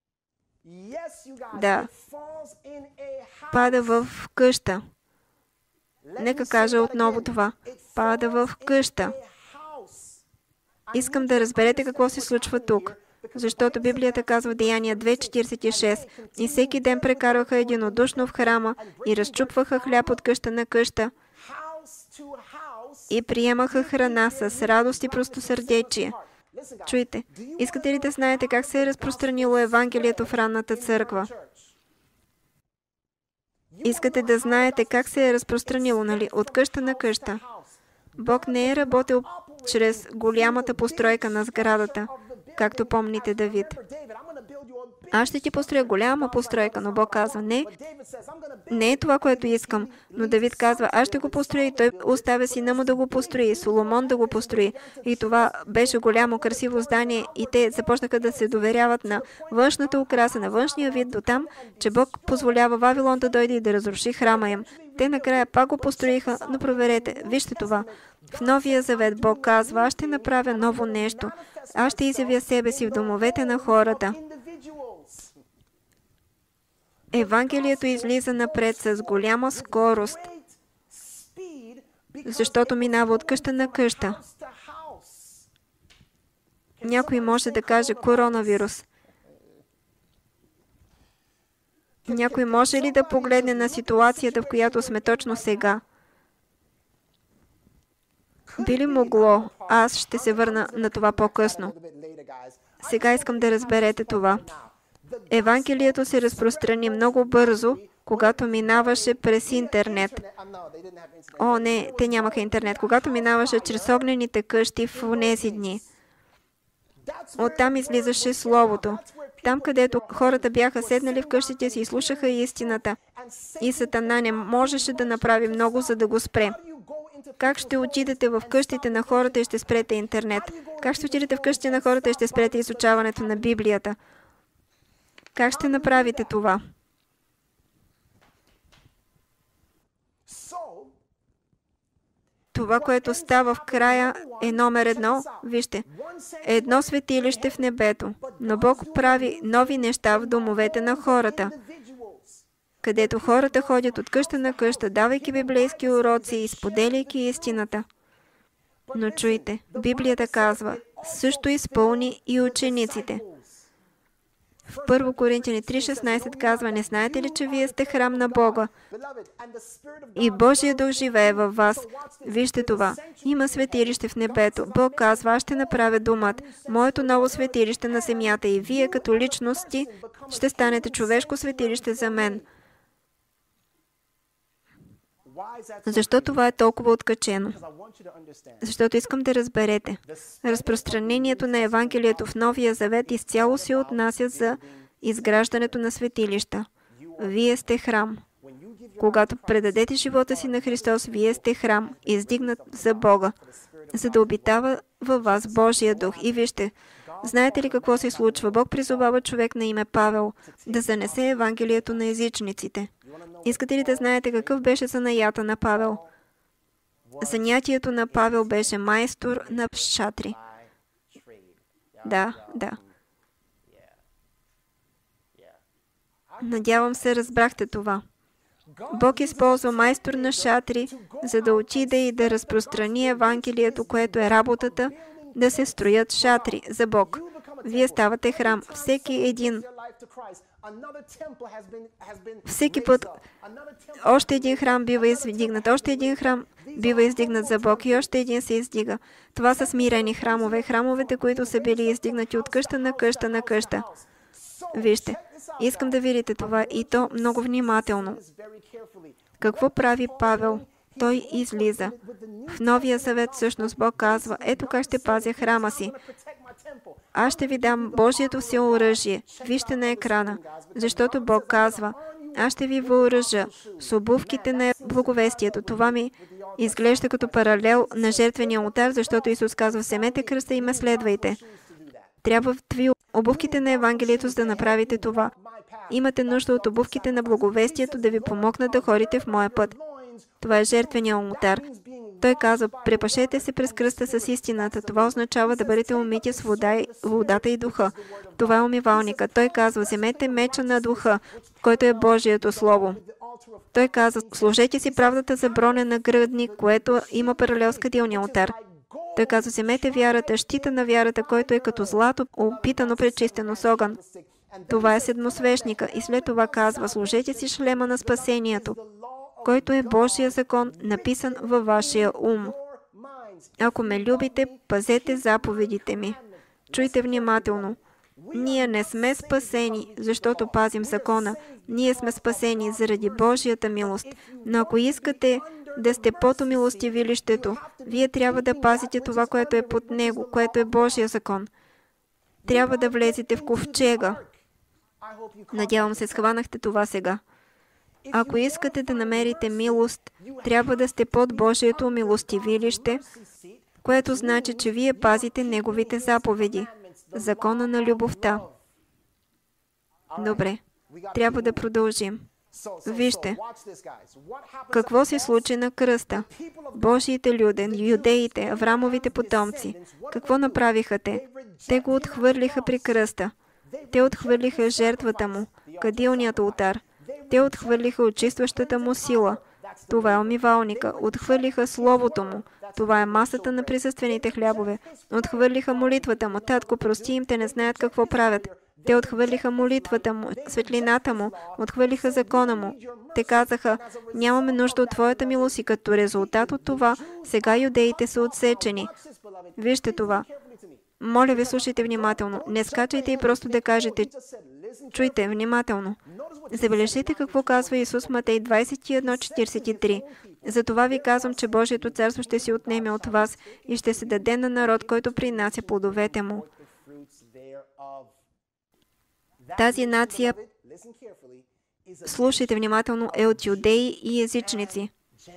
Да. Пада в къща. Нека кажа отново това. Пада в къща. Искам да разберете какво се случва тук. Защото Библията казва в Деяния две четиридесет и шест: и всеки ден прекарваха единодушно в храма и разчупваха хляб от къща на къща и приемаха храна с радост и простосърдечие. Чуйте, искате ли да знаете как се е разпространило Евангелието в ранната църква? Искате да знаете как се е разпространило, нали? От къща на къща. Бог не е работил чрез голямата постройка на сградата, както помните Давид. Аз ще ти построя голяма постройка, но Бог казва: не, не е това, което искам. Но Давид казва: аз ще го построя, и той оставя сина му да го построи, Соломон да го построи. И това беше голямо, красиво здание и те започнаха да се доверяват на външната украса, на външния вид, до там, че Бог позволява Вавилон да дойде и да разруши храма им. Те накрая пак го построиха, но проверете, вижте това. В Новия завет Бог казва: аз ще направя ново нещо. Аз ще изявя себе си в домовете на хората. Евангелието излиза напред с голяма скорост, защото минава от къща на къща. Някой може да каже коронавирус. Някой може ли да погледне на ситуацията, в която сме точно сега? Би ли могло? Аз ще се върна на това по-късно. Сега искам да разберете това. Евангелието се разпространи много бързо, когато минаваше през интернет. О, не, те нямаха интернет. Когато минаваше чрез огнените къщи в онези дни. Оттам излизаше Словото. Там, където хората бяха седнали в къщите си и слушаха истината. И Сатана не можеше да направи много, за да го спре. Как ще отидете в къщите на хората и ще спрете интернет? Как ще отидете в къщите на хората и ще спрете изучаването на Библията? Как ще направите това? Това, което става в края, е номер едно. Вижте, едно светилище в небето, но Бог прави нови неща в домовете на хората, където хората ходят от къща на къща, давайки библейски уроци и споделяйки истината. Но чуйте, Библията казва: също изпълни и учениците. В първо Коринтияни три шестнайсет казва: не знаете ли, че вие сте храм на Бога и Божия дух живее във вас? Вижте това. Има светилище в небето. Бог казва: аз ще направя думът, моето ново светилище на земята, и вие като личности ще станете човешко светилище за мен. Защо това е толкова откачено? Защото искам да разберете. Разпространението на Евангелието в Новия завет изцяло се отнася за изграждането на светилища. Вие сте храм. Когато предадете живота си на Христос, вие сте храм, издигнат за Бога, за да обитава във вас Божия дух. И вижте, знаете ли какво се случва? Бог призовава човек на име Павел да занесе Евангелието на езичниците. Искате ли да знаете какъв беше занаята на Павел? Занятието на Павел беше майстор на шатри. Да, да. Надявам се, разбрахте това. Бог използва майстор на шатри, за да отиде и да разпространи Евангелието, което е работата да се строят шатри за Бог. Вие ставате храм. Всеки един. Всеки път още един храм бива издигнат, още един храм бива издигнат за Бог и още един се издига. Това са смирени храмове. Храмовете, които са били издигнати от къща на къща на къща. Вижте, искам да видите това и то много внимателно. Какво прави Павел? Той излиза. В Новия завет всъщност Бог казва: ето как ще пазя храма си. Аз ще ви дам Божието си оръжие. Вижте на екрана. Защото Бог казва: аз ще ви въоръжа с обувките на благовестието. Това ми изглежда като паралел на жертвения олтар, защото Исус казва: вземете кръста и ме следвайте. Трябва ви обувките на Евангелието, за да направите това. Имате нужда от обувките на благовестието да ви помогнат да ходите в моя път. Това е жертвения олтар. Той казва: препашете се през кръста с истината. Това означава да бъдете умити с вода, водата и духа. Това е умивалника. Той казва: вземете меча на духа, който е Божието Слово. Той казва: сложете си правдата за броня на гръдник, което има паралел с кадилния олтар. Той казва: вземете вярата, щита на вярата, който е като злато, опитано пречистено с огън. Това е седмосвещника. И след това казва: сложете си шлема на спасението, който е Божия закон, написан във вашия ум. Ако ме любите, пазете заповедите ми. Чуйте внимателно. Ние не сме спасени, защото пазим закона. Ние сме спасени заради Божията милост. Но ако искате да сте под умилостивилището, вие трябва да пазите това, което е под него, което е Божия закон. Трябва да влезете в ковчега. Надявам се, схванахте това сега. Ако искате да намерите милост, трябва да сте под Божието умилостивилище, което значи, че вие пазите Неговите заповеди. Закона на любовта. Добре, трябва да продължим. Вижте, какво се случи на кръста. Божиите люде, юдеите, Аврамовите потомци. Какво направиха те? Те го отхвърлиха при кръста. Те отхвърлиха жертвата му, кадилният олтар. Те отхвърлиха очистващата му сила. Това е умивалника. Отхвърлиха словото му. Това е масата на присъствените хлябове. Отхвърлиха молитвата му. Татко, прости им, те не знаят какво правят. Те отхвърлиха молитвата му, светлината му, отхвърлиха закона му. Те казаха: нямаме нужда от твоята милост, и като резултат от това, сега юдеите са отсечени. Вижте това. Моля ви, слушайте внимателно. Не скачайте и просто да кажете: чуйте внимателно. Забележите какво казва Исус в Матей двадесет и едно четиридесет и три. Затова ви казвам, че Божието царство ще се отнеме от вас и ще се даде на народ, който принася плодовете му. Тази нация, слушайте внимателно, е от юдеи и езичници.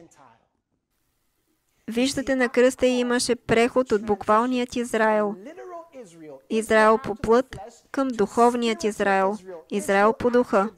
Виждате, на кръста имаше преход от буквалният Израел. Израел по плът към духовният Израел. Израел по духа.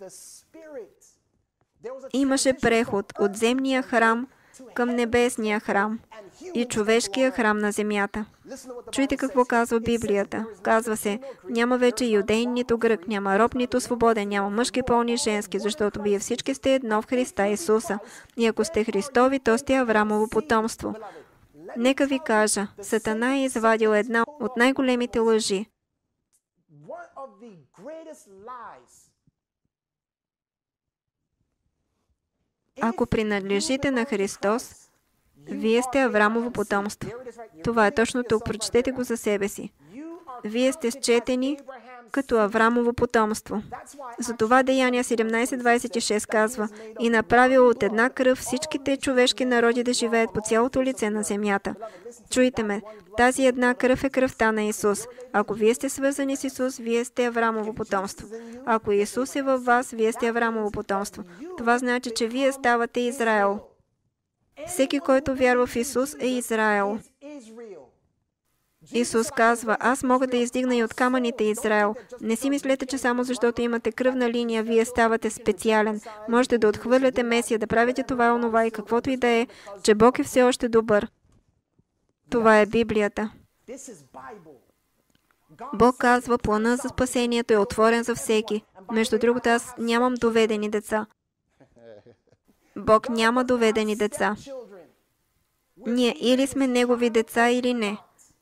Имаше преход от земния храм към небесния храм и човешкия храм на земята. Чуйте какво казва Библията. Казва се: няма вече юдейн, нито грък, няма роб, нито свободен, няма мъжки пол, ни женски, защото вие всички сте едно в Христа Исуса. И ако сте Христови, то сте Аврамово потомство. Нека ви кажа, Сатана е извадил една от най-големите лъжи. Ако принадлежите на Христос, вие сте Аврамово потомство. Това е точно тук. Прочетете го за себе си. Вие сте счетени като Аврамово потомство. Затова Деяния седемнадесет двадесет и шест казва: и направил от една кръв всичките човешки народи да живеят по цялото лице на земята. Чуйте ме, тази една кръв е кръвта на Исус. Ако вие сте свързани с Исус, вие сте Аврамово потомство. Ако Исус е във вас, вие сте Аврамово потомство. Това значи, че вие ставате Израел. Всеки, който вярва в Исус, е Израел. Исус казва: аз мога да издигна и от камъните Израел. Не си мислете, че само защото имате кръвна линия, вие ставате специален. Можете да отхвърляте Месия, да правите това и онова и каквото и да е, че Бог е все още добър. Това е Библията. Бог казва: плана за спасението е отворен за всеки. Между другото, аз нямам доведени деца. Бог няма доведени деца. Ние или сме Негови деца, или не.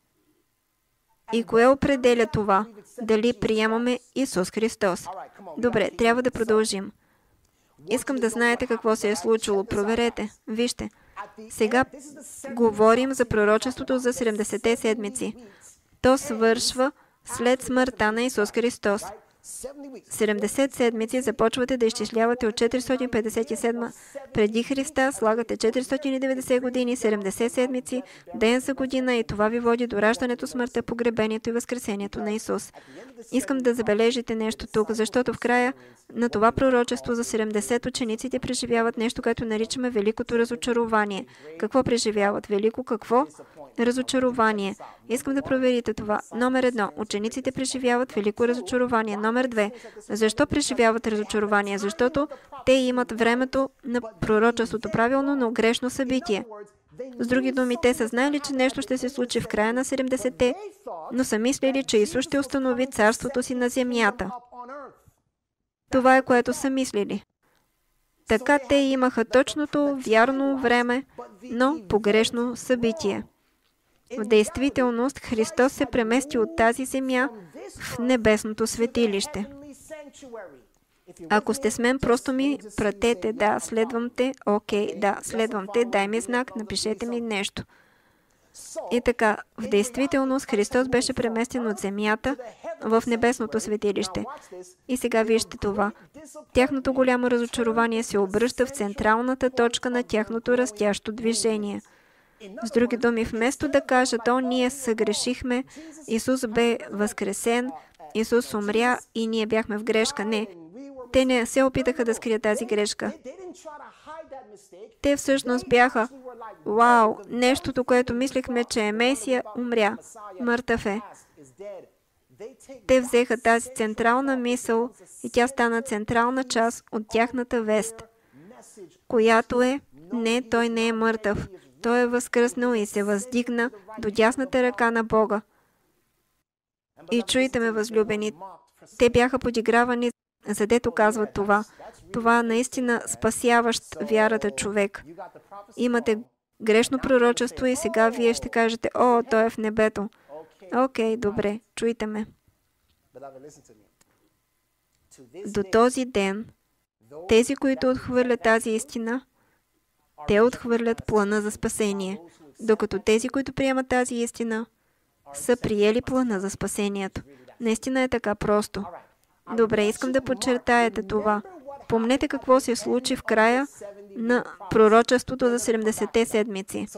И кое определя това? Дали приемаме Исус Христос? Добре, трябва да продължим. Искам да знаете какво се е случило. Проверете. Вижте. Сега говорим за пророчеството за седемдесетте седмици. То свършва след смъртта на Исус Христос. седемдесет седмици започвате да изчислявате от четиристотин петдесет и седма преди Христа, слагате четиристотин и деветдесет години, седемдесет седмици, ден за година и това ви води до раждането, смъртта, погребението и възкресението на Исус. Искам да забележите нещо тук, защото в края на това пророчество за седемдесет учениците преживяват нещо, което наричаме великото разочарование. Какво преживяват? Велико какво? Разочарование. Искам да проверите това. Номер едно. Учениците преживяват велико разочарование. Номер две. Защо преживяват разочарование? Защото те имат времето на пророчеството правилно, но грешно събитие. С други думи, те са знаели, че нещо ще се случи в края на седемдесетте, но са мислили, че Исус ще установи царството си на земята. Това е, което са мислили. Така те имаха точното, вярно време, но погрешно събитие. В действителност, Христос се премести от тази земя в небесното светилище. Ако сте с мен, просто ми пратете, да, следвам те, окей, да, следвам те, дай ми знак, напишете ми нещо. И така, в действителност Христос беше преместен от земята в небесното светилище. И сега вижте това. Тяхното голямо разочарование се обръща в централната точка на тяхното растящо движение. С други думи, вместо да кажат, о, ние съгрешихме, Исус бе възкресен, Исус умря и ние бяхме в грешка. Не, те не се опитаха да скрият тази грешка. Те всъщност бяха, вау, нещото, което мислихме, че е Месия, умря, мъртъв е. Те взеха тази централна мисъл и тя стана централна част от тяхната вест, която е, не, той не е мъртъв. Той е възкръснал и се въздигна до дясната ръка на Бога. И чуйте ме, възлюбени, те бяха подигравани, задето казват това. Това наистина спасяващ вярата човек. Имате грешно пророчество и сега вие ще кажете, о, той е в небето. Окей, добре, чуйте ме. До този ден, тези, които отхвърлят тази истина, те отхвърлят плана за спасение, докато тези, които приемат тази истина, са приели плана за спасението. Наистина е така просто. Добре, искам да подчертаете това. Помнете какво се случи в края на пророчеството за седемдесетте седмици.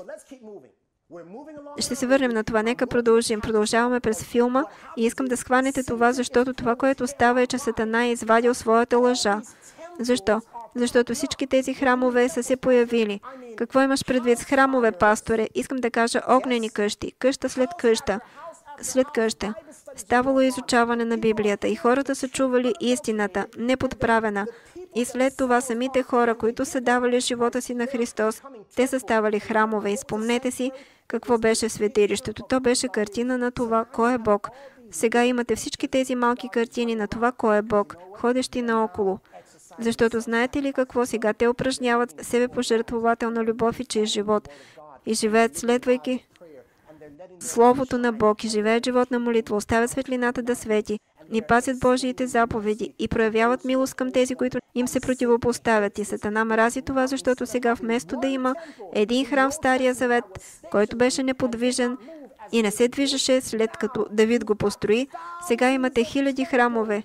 Ще се върнем на това. Нека продължим. Продължаваме през филма и искам да схванете това, защото това, което става е, че Сатана е извадил своята лъжа. Защо? Защото всички тези храмове са се появили. Какво имаш предвид с храмове, пасторе? Искам да кажа огнени къщи. Къща след къща. След къща. Ставало изучаване на Библията и хората са чували истината, неподправена. И след това самите хора, които са давали живота си на Христос, те са ставали храмове. И спомнете си какво беше светилището. То беше картина на това, кой е Бог. Сега имате всички тези малки картини на това, кой е Бог, ходещи наоколо. Защото знаете ли какво? Сега те упражняват себепожертвователна любов и чист живот. И живеят следвайки Словото на Бог и живеят живот на молитва, оставят светлината да свети, и пазят Божиите заповеди и проявяват милост към тези, които им се противопоставят. И Сатана мрази това, защото сега вместо да има един храм в Стария Завет, който беше неподвижен и не се движеше след като Давид го построи, сега имате хиляди храмове.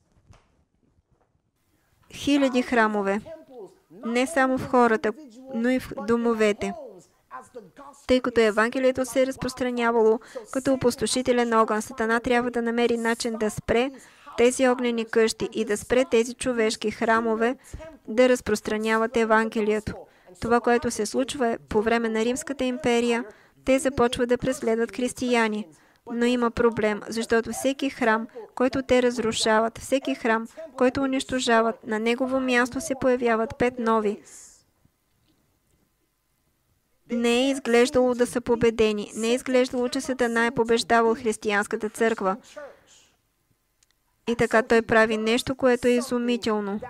Хиляди храмове. Не само в хората, но и в домовете. Тъй като Евангелието се е разпространявало като опустошителен огън, Сатана трябва да намери начин да спре тези огнени къщи и да спре тези човешки храмове да разпространяват Евангелието. Това, което се случва е, по време на Римската империя, те започват да преследват християни. Но има проблем, защото всеки храм, който те разрушават, всеки храм, който унищожават, на негово място се появяват пет нови. Не е изглеждало да са победени. Не е изглеждало, че Сатана е побеждавал християнската църква. И така той прави нещо, което е изумително.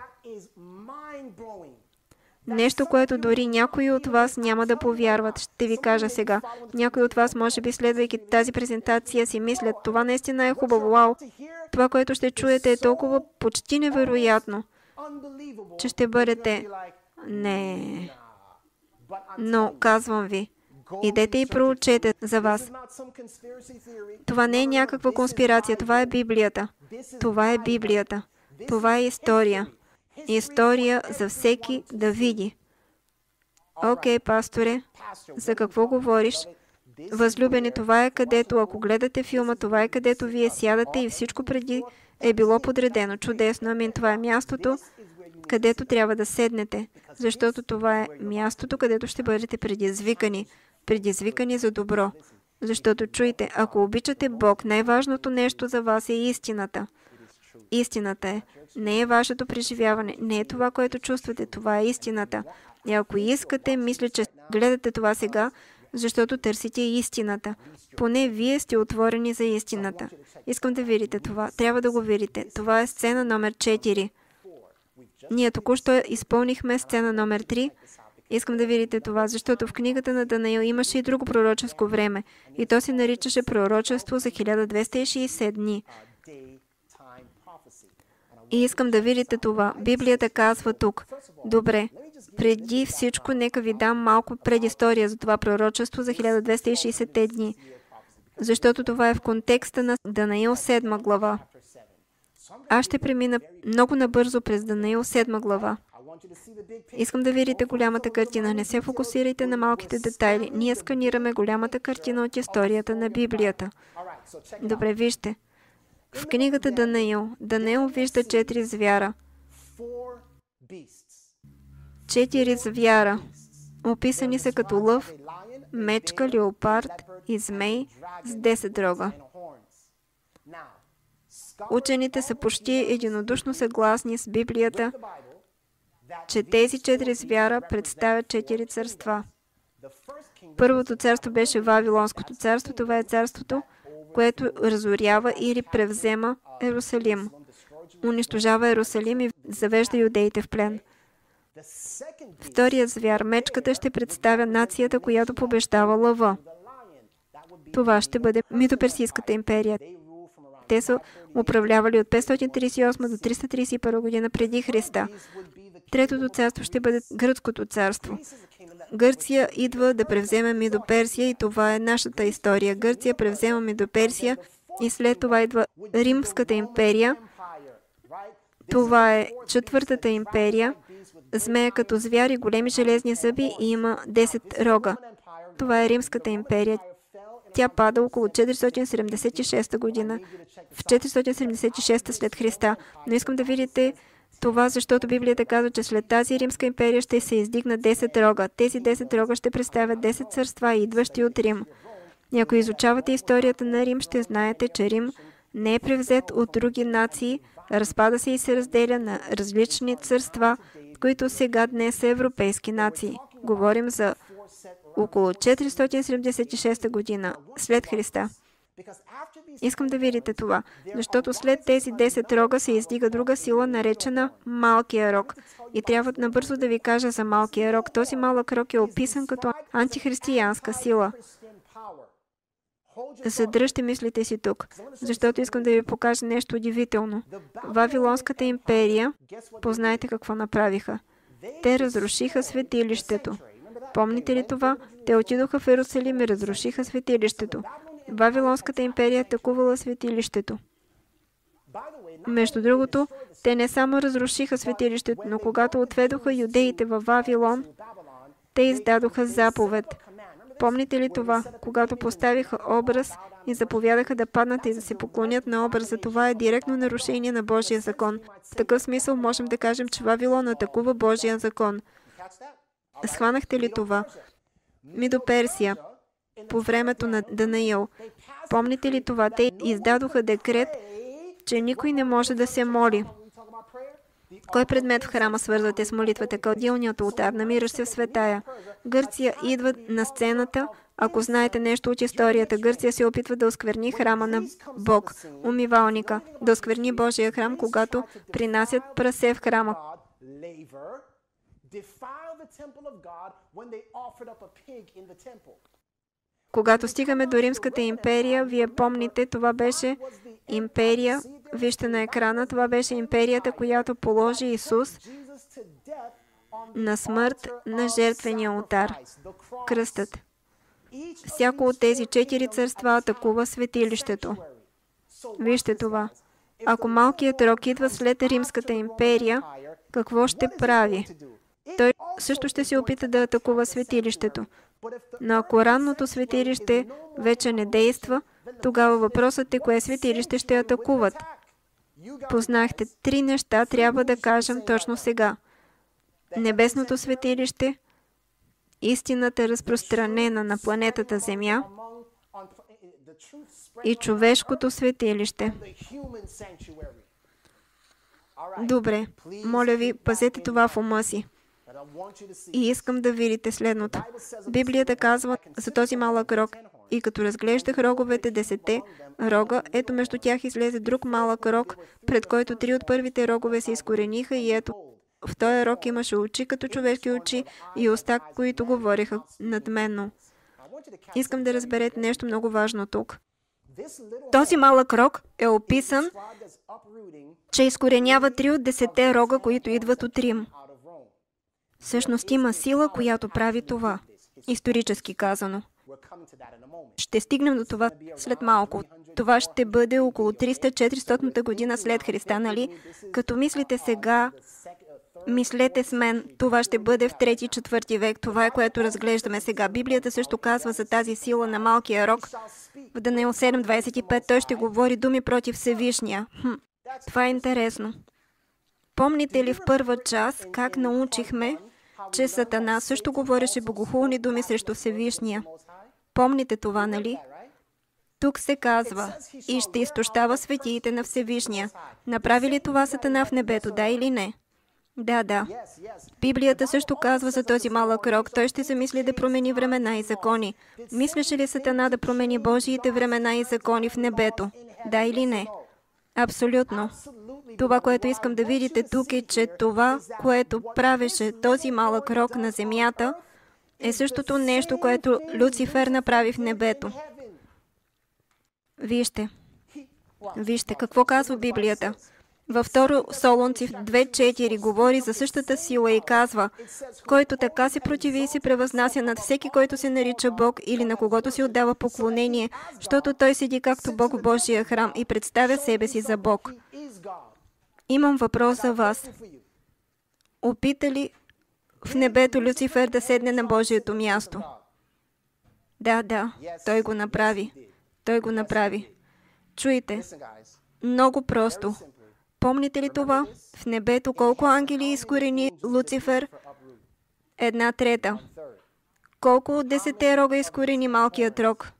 Нещо, което дори някои от вас няма да повярват. Ще ви кажа сега. Някои от вас, може би, следвайки тази презентация, си мислят, това наистина е хубаво. Вау! Това, което ще чуете, е толкова почти невероятно, че ще бъдете... Не... Но, казвам ви, идете и проучете за вас. Това не е някаква конспирация, това е Библията. Това е Библията. Това е история. История за всеки да види. Окей, пасторе, за какво говориш? Възлюбени, това е където, ако гледате филма, това е където вие сядате и всичко преди е било подредено. Чудесно, амин. Това е мястото, където трябва да седнете, защото това е мястото, където ще бъдете предизвикани. Предизвикани за добро. Защото чуйте, ако обичате Бог, най-важното нещо за вас е истината. Истината е. Не е вашето преживяване, не е това, което чувствате, това е истината. И ако искате, мисля, че гледате това сега, защото търсите истината. Поне вие сте отворени за истината. Искам да видите това. Трябва да го видите. Това е сцена номер четири. Ние току-що изпълнихме сцена номер три. Искам да видите това, защото в книгата на Данаил имаше и друго пророческо време. И то се наричаше пророчество за хиляда двеста и шейсет дни. И искам да видите това. Библията казва тук. Добре, преди всичко, нека ви дам малко предистория за това пророчество за хиляда двеста и шейсет дни. Защото това е в контекста на Данаил седма глава. Аз ще премина много набързо през Данаил седма глава. Искам да видите голямата картина. Не се фокусирайте на малките детайли. Ние сканираме голямата картина от историята на Библията. Добре, вижте. В книгата Данаил, Данаил вижда четири звяра. Четири звяра. Описани са като лъв, мечка, леопард и змей с десет рога. Учените са почти единодушно съгласни с Библията, че тези четири звяра представят четири царства. Първото царство беше Вавилонското царство. Това е царството, което разорява или превзема Ерусалим. Унищожава Ерусалим и завежда юдеите в плен. Вторият звяр, мечката, ще представя нацията, която побеждава лъва. Това ще бъде Мидоперсийската империя. Те са управлявали от петстотин тридесет и осма до триста тридесет и първа година преди Христа. Третото царство ще бъде Гръцкото царство. Гърция идва да превземе Мидоперсия и това е нашата история. Гърция превзема Мидоперсия и след това идва Римската империя. Това е четвъртата империя. Змея като звяр и големи железни зъби и има десет рога. Това е Римската империя. Тя пада около четиристотин седемдесет и шеста година. В четиристотин седемдесет и шеста след Христа. Но искам да видите това, защото Библията казва, че след тази Римска империя ще се издигнат десет рога. Тези десет рога ще представят десет царства, идващи от Рим. И ако изучавате историята на Рим, ще знаете, че Рим не е превзет от други нации, разпада се и се разделя на различни царства, които сега днес са европейски нации. Говорим за около четиристотин седемдесет и шеста година след Христа. Искам да видите това, защото след тези десет рога се издига друга сила, наречена Малкия рог. И трябва набързо да ви кажа за Малкия рог. Този малък рог е описан като антихристиянска сила. Задръжте мислите си тук, защото искам да ви покажа нещо удивително. Вавилонската империя, познайте какво направиха. Те разрушиха светилището. Помните ли това? Те отидоха в Ерусалим и разрушиха светилището. Вавилонската империя атакувала светилището. Между другото, те не само разрушиха светилището, но когато отведоха юдеите във Вавилон, те издадоха заповед. Помните ли това? Когато поставиха образ и заповядаха да паднат и да се поклонят на образа, това е директно нарушение на Божия закон. В такъв смисъл можем да кажем, че Вавилон атакува Божия закон. Схванахте ли това? Мидоперсия. По времето на Данаил. Помните ли това? Те издадоха декрет, че никой не може да се моли. Кой предмет в храма свързвате с молитвата? Калдилният олтар, намиращ се в Светая. Гърция идва на сцената. Ако знаете нещо от историята, Гърция се опитва да оскверни храма на Бог, умивалника, да оскверни Божия храм, когато принасят прасе в храма. Когато стигаме до Римската империя, вие помните, това беше империя, вижте на екрана, това беше империята, която положи Исус на смърт на жертвения олтар, кръстът. Всяко от тези четири царства атакува светилището. Вижте това. Ако малкият рок идва след Римската империя, какво ще прави? Той също ще се опита да атакува светилището. Но ако ранното светилище вече не действа, тогава въпросът е кое светилище ще атакуват. Познахте три неща, трябва да кажем точно сега. Небесното светилище, истината разпространена на планетата Земя и човешкото светилище. Добре, моля ви, пазете това в ума си. И искам да видите следното. Библията казва за този малък рог: и като разглеждах роговете, десете рога, ето между тях излезе друг малък рог, пред който три от първите рогове се изкорениха, и ето в този рог имаше очи като човешки очи и уста, които говореха надменно. Искам да разберете нещо много важно тук. Този малък рог е описан, че изкоренява три от десете рога, които идват от Рим. Всъщност има сила, която прави това, исторически казано. Ще стигнем до това след малко. Това ще бъде около триста-четиристотната година след Христа, нали? Като мислите сега, мислете с мен, това ще бъде в трети-четвърти век. Това е, което разглеждаме сега. Библията също казва за тази сила на малкия рог. В Даниил седем двадесет и пет той ще говори думи против Всевишния. Хм, това е интересно. Помните ли в първа част как научихме, че Сатана също говореше богохулни думи срещу Всевишния? Помните това, нали? Тук се казва: и ще изтощава светиите на Всевишния. Направи ли това Сатана в небето, да или не? Да, да. Библията също казва за този малък рог: той ще замисли да промени времена и закони. Мислеше ли Сатана да промени Божиите времена и закони в небето? Да или не? Абсолютно. Това, което искам да видите тук, е, че това, което правеше този малък рог на земята, е същото нещо, което Люцифер направи в небето. Вижте. Вижте какво казва Библията. Във второ Солунци две четири говори за същата сила и казва: който така се противи и се превъзнася над всеки, който се нарича Бог или на когото се отдава поклонение, защото той седи както Бог в Божия храм и представя себе си за Бог. Имам въпрос за вас. Опита ли в небето Люцифер да седне на Божието място? Да, да, той го направи. Той го направи. Чуйте, много просто. Помните ли това? В небето колко ангели изкорени Люцифер? Една трета. Колко от десете рога изкорени малкият рог?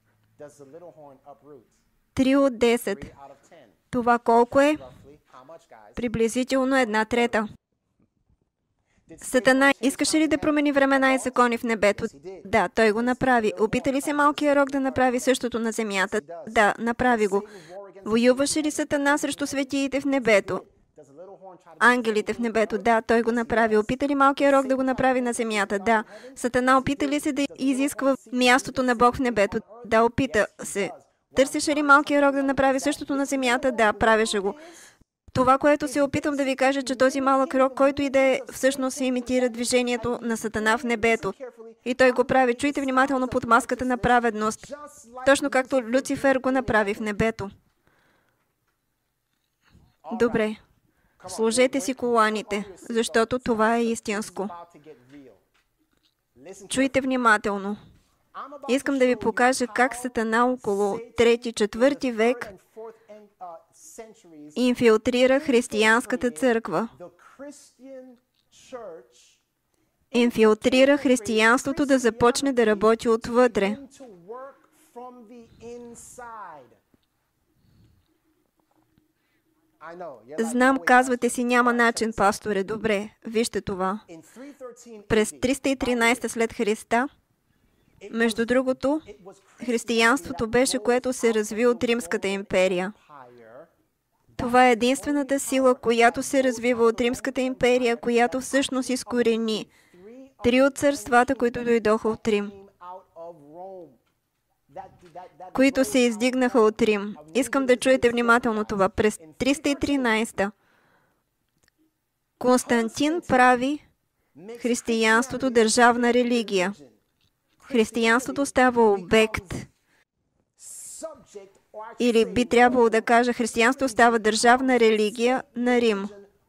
Три от десет. Това колко е? Приблизително една трета. Сатана искаше ли да промени времена и закони в небето? Да, той го направи. Опита ли се малкия рог да направи същото на земята? Да, направи го. Воюваше ли Сатана срещу светиите в небето? Ангелите в небето? Да, той го направи. Опита ли малкия рог да го направи на земята? Да. Сатана опита ли се да изисква мястото на Бог в небето? Да, опита се. Търсеше ли малкия рог да направи същото на земята? Да, правеше го. Това, което се опитвам да ви кажа, че този малък рог, който и да е, всъщност имитира движението на Сатана в небето. И той го прави. Чуйте внимателно под маската на праведност. Точно както Люцифер го направи в небето. Добре. Сложете си коланите, защото това е истинско. Чуйте внимателно. Искам да ви покажа как Сатана около трети-четвърти век инфилтрира християнската църква. Инфилтрира християнството да започне да работи отвътре. Знам, казвате си, няма начин, пасторе. Добре, вижте това. През триста и тринадесета след Христа, между другото, християнството беше, което се разви от Римската империя. Това е единствената сила, която се развива от Римската империя, която всъщност изкорени три от царствата, които дойдоха от Рим, които се издигнаха от Рим. Искам да чуете внимателно това. През триста и тринадесета Константин прави християнството държавна религия. Християнството става обект Или би трябвало да кажа, християнство става държавна религия на Рим.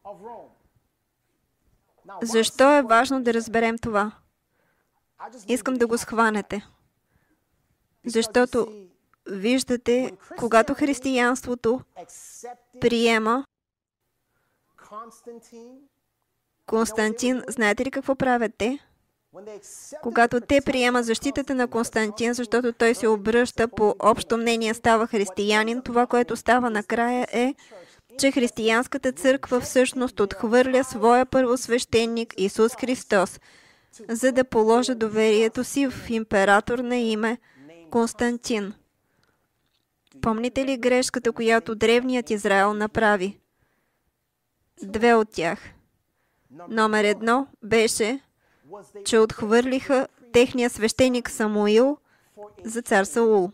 Защо е важно да разберем това? Искам да го схванете. Защото виждате, когато християнството приема Константин, знаете ли какво правят те? Когато те приемат защитата на Константин, защото той се обръща по общо мнение, става християнин, това, което става накрая е, че християнската църква всъщност отхвърля своя първосвещеник Исус Христос, за да положи доверието си в император на име Константин. Помните ли грешката, която древният Израел направи? Две от тях. Номер едно беше, че отхвърлиха техния свещеник Самуил за цар Саул.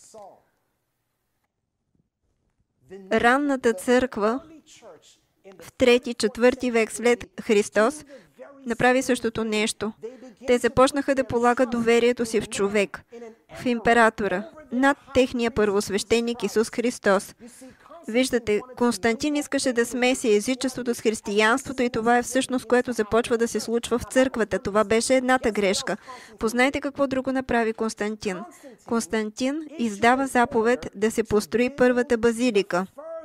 Ранната църква в трети-четвърти век след Христос направи същото нещо. Те започнаха да полагат доверието си в човек, в императора, над техния първосвещеник Исус Христос. Виждате, Константин искаше да смеси езичеството с християнството и това е всъщност, което започва да се случва в църквата. Това беше едната грешка. Познайте какво друго направи Константин. Константин издава заповед да се построи първата базилика.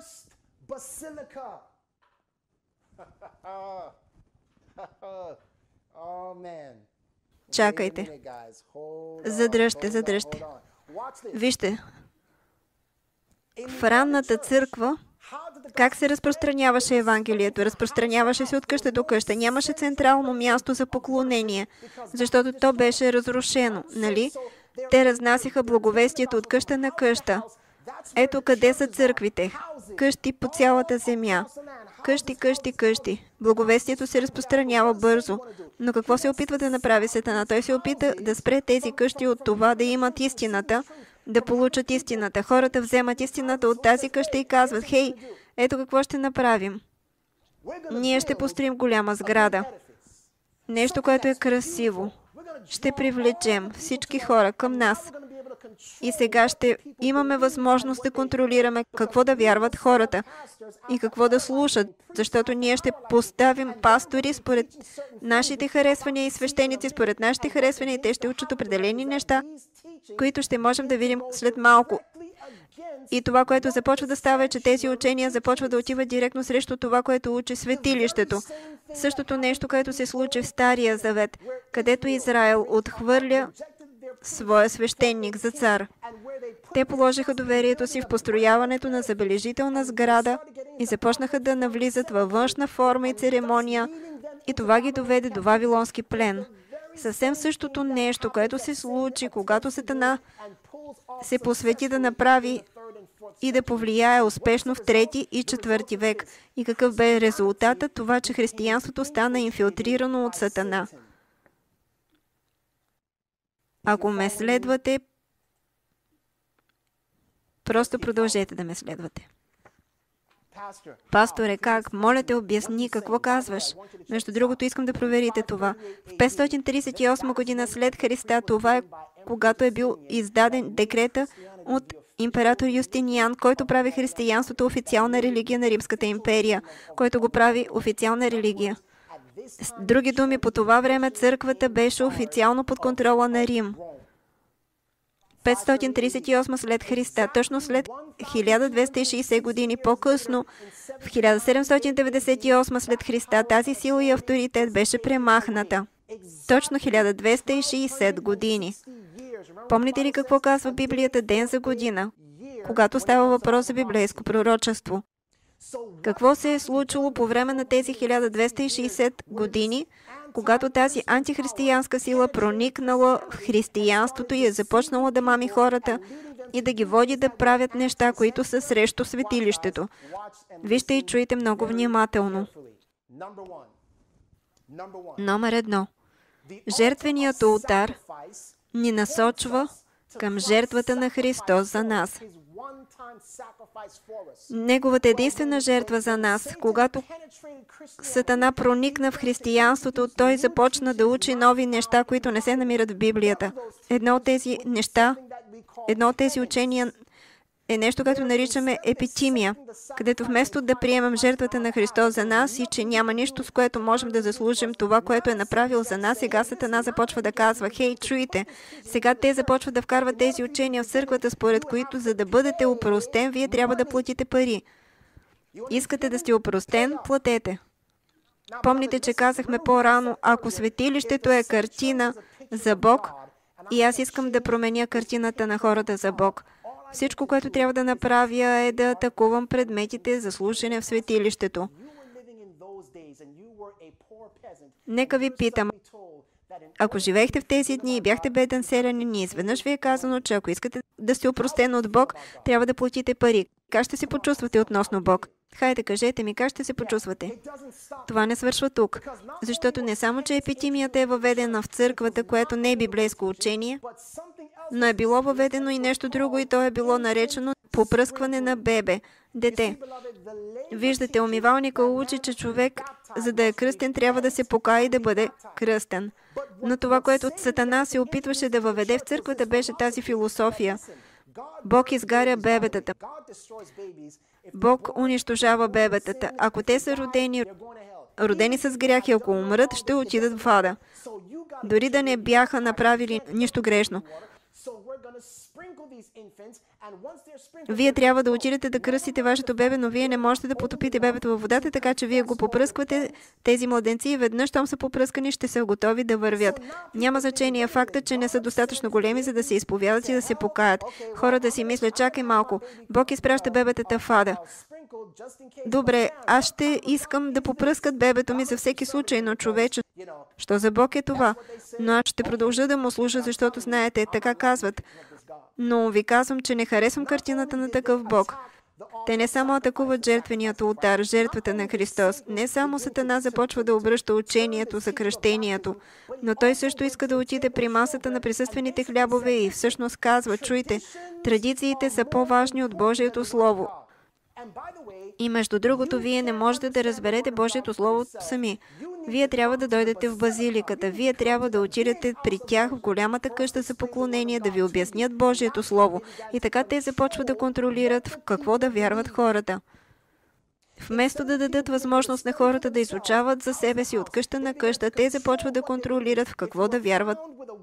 Чакайте. Задръжте, задръжте. Вижте, в ранната църква как се разпространяваше Евангелието? Разпространяваше се от къща до къща. Нямаше централно място за поклонение, защото то беше разрушено, нали? Те разнасяха благовестието от къща на къща. Ето къде са църквите. Къщи по цялата земя. Къщи, къщи, къщи. Благовестието се разпространява бързо. Но какво се опитва да направи Сатана? Той се опита да спре тези къщи от това да имат истината, да получат истината. Хората вземат истината от тази къща и казват: хей, ето какво ще направим. Ние ще построим голяма сграда. Нещо, което е красиво. Ще привлечем всички хора към нас. И сега ще имаме възможност да контролираме какво да вярват хората и какво да слушат, защото ние ще поставим пастори според нашите харесвания и свещеници според нашите харесвания и те ще учат определени неща, които ще можем да видим след малко. И това, което започва да става е, че тези учения започват да отиват директно срещу това, което учи светилището. Същото нещо, което се случи в Стария Завет, където Израел отхвърля своя свещеник за цар. Те положиха доверието си в построяването на забележителна сграда и започнаха да навлизат във външна форма и церемония, и това ги доведе до Вавилонски плен. Съвсем същото нещо, което се случи, когато Сатана се посвети да направи и да повлияе успешно в трети и четвърти век. И какъв бе резултатът? Това, че християнството стана инфилтрирано от Сатана. Ако ме следвате, просто продължете да ме следвате. Пасторе, как? Моля те, обясни какво казваш. Между другото, искам да проверите това. В петстотин тридесет и осма година след Христа, това е когато е бил издаден декрета от император Юстиниан, който прави християнството официална религия на Римската империя, който го прави официална религия. С други думи, по това време църквата беше официално под контрола на Рим. петстотин тридесет и осма след Христа, точно след хиляда двеста и шейсет години по-късно, в хиляда седемстотин деветдесет и осма след Христа, тази сила и авторитет беше премахната. Точно хиляда двеста и шейсет години. Помните ли какво казва Библията ден за година, когато става въпрос за библейско пророчество? Какво се е случило по време на тези хиляда двеста и шейсет години, когато тази антихристиянска сила проникнала в християнството и е започнала да мами хората и да ги води да правят неща, които са срещу светилището? Вижте и чуйте много внимателно. Номер едно. Жертвеният олтар ни насочва към жертвата на Христос за нас. Неговата единствена жертва за нас. Когато Сатана проникна в християнството, той започна да учи нови неща, които не се намират в Библията. Едно от тези неща, едно от тези учения е нещо, като наричаме епитимия, където вместо да приемам жертвата на Христос за нас и че няма нищо, с което можем да заслужим това, което е направил за нас, сега Сатана започва да казва: хей, чуйте, сега те започват да вкарват тези учения в църквата, според които, за да бъдете опростен, вие трябва да платите пари. Искате да сте опростен, платете. Помните, че казахме по-рано, ако светилището е картина за Бог, и аз искам да променя картината на хората за Бог, всичко, което трябва да направя, е да атакувам предметите за служене в светилището. Нека ви питам, ако живеехте в тези дни и бяхте беден селянин, и изведнъж ви е казано, че ако искате да сте опростен от Бог, трябва да платите пари. Как ще се почувствате относно Бог? Хайде, кажете ми, как ще се почувствате? Това не свършва тук, защото не само, че епитимията е въведена в църквата, което не е библейско учение, но е било въведено и нещо друго, и то е било наречено попръскване на бебе, дете. Виждате, умивалника учи, че човек, за да е кръстен, трябва да се покае и да бъде кръстен. Но това, което Сатана се опитваше да въведе в църквата, беше тази философия. Бог изгаря бебетата. Бог унищожава бебетата. Ако те са родени, родени с грях и ако умрат, ще отидат в ада. Дори да не бяха направили нищо грешно. Вие трябва да отидете да кръстите вашето бебе, но вие не можете да потопите бебето във водата, така че вие го попръсквате. Тези младенци и веднъж, щом са попръскани, ще са готови да вървят. Няма значение факта, че не са достатъчно големи, за да се изповядат и да се покаят. Хората си мислят: чакай малко, Бог изпраща бебетата в ада. Добре, аз ще искам да попръскат бебето ми за всеки случай, но човече, що за Бог е това? Но аз ще продължа да му служа, защото знаете, така казват. Но ви казвам, че не харесвам картината на такъв Бог. Те не само атакуват жертвеният олтар, жертвата на Христос. Не само Сатана започва да обръща учението за кръщението, но той също иска да отиде при масата на присъствените хлябове и всъщност казва: чуйте, традициите са по-важни от Божието Слово. И между другото, вие не можете да разберете Божието Слово сами. Вие трябва да дойдете в базиликата. Вие трябва да отидете при тях в голямата къща за поклонение, да ви обяснят Божието Слово. И така те започват да контролират в какво да вярват хората. Вместо да дадат възможност на хората да изучават за себе си от къща на къща, те започват да контролират в какво да вярват.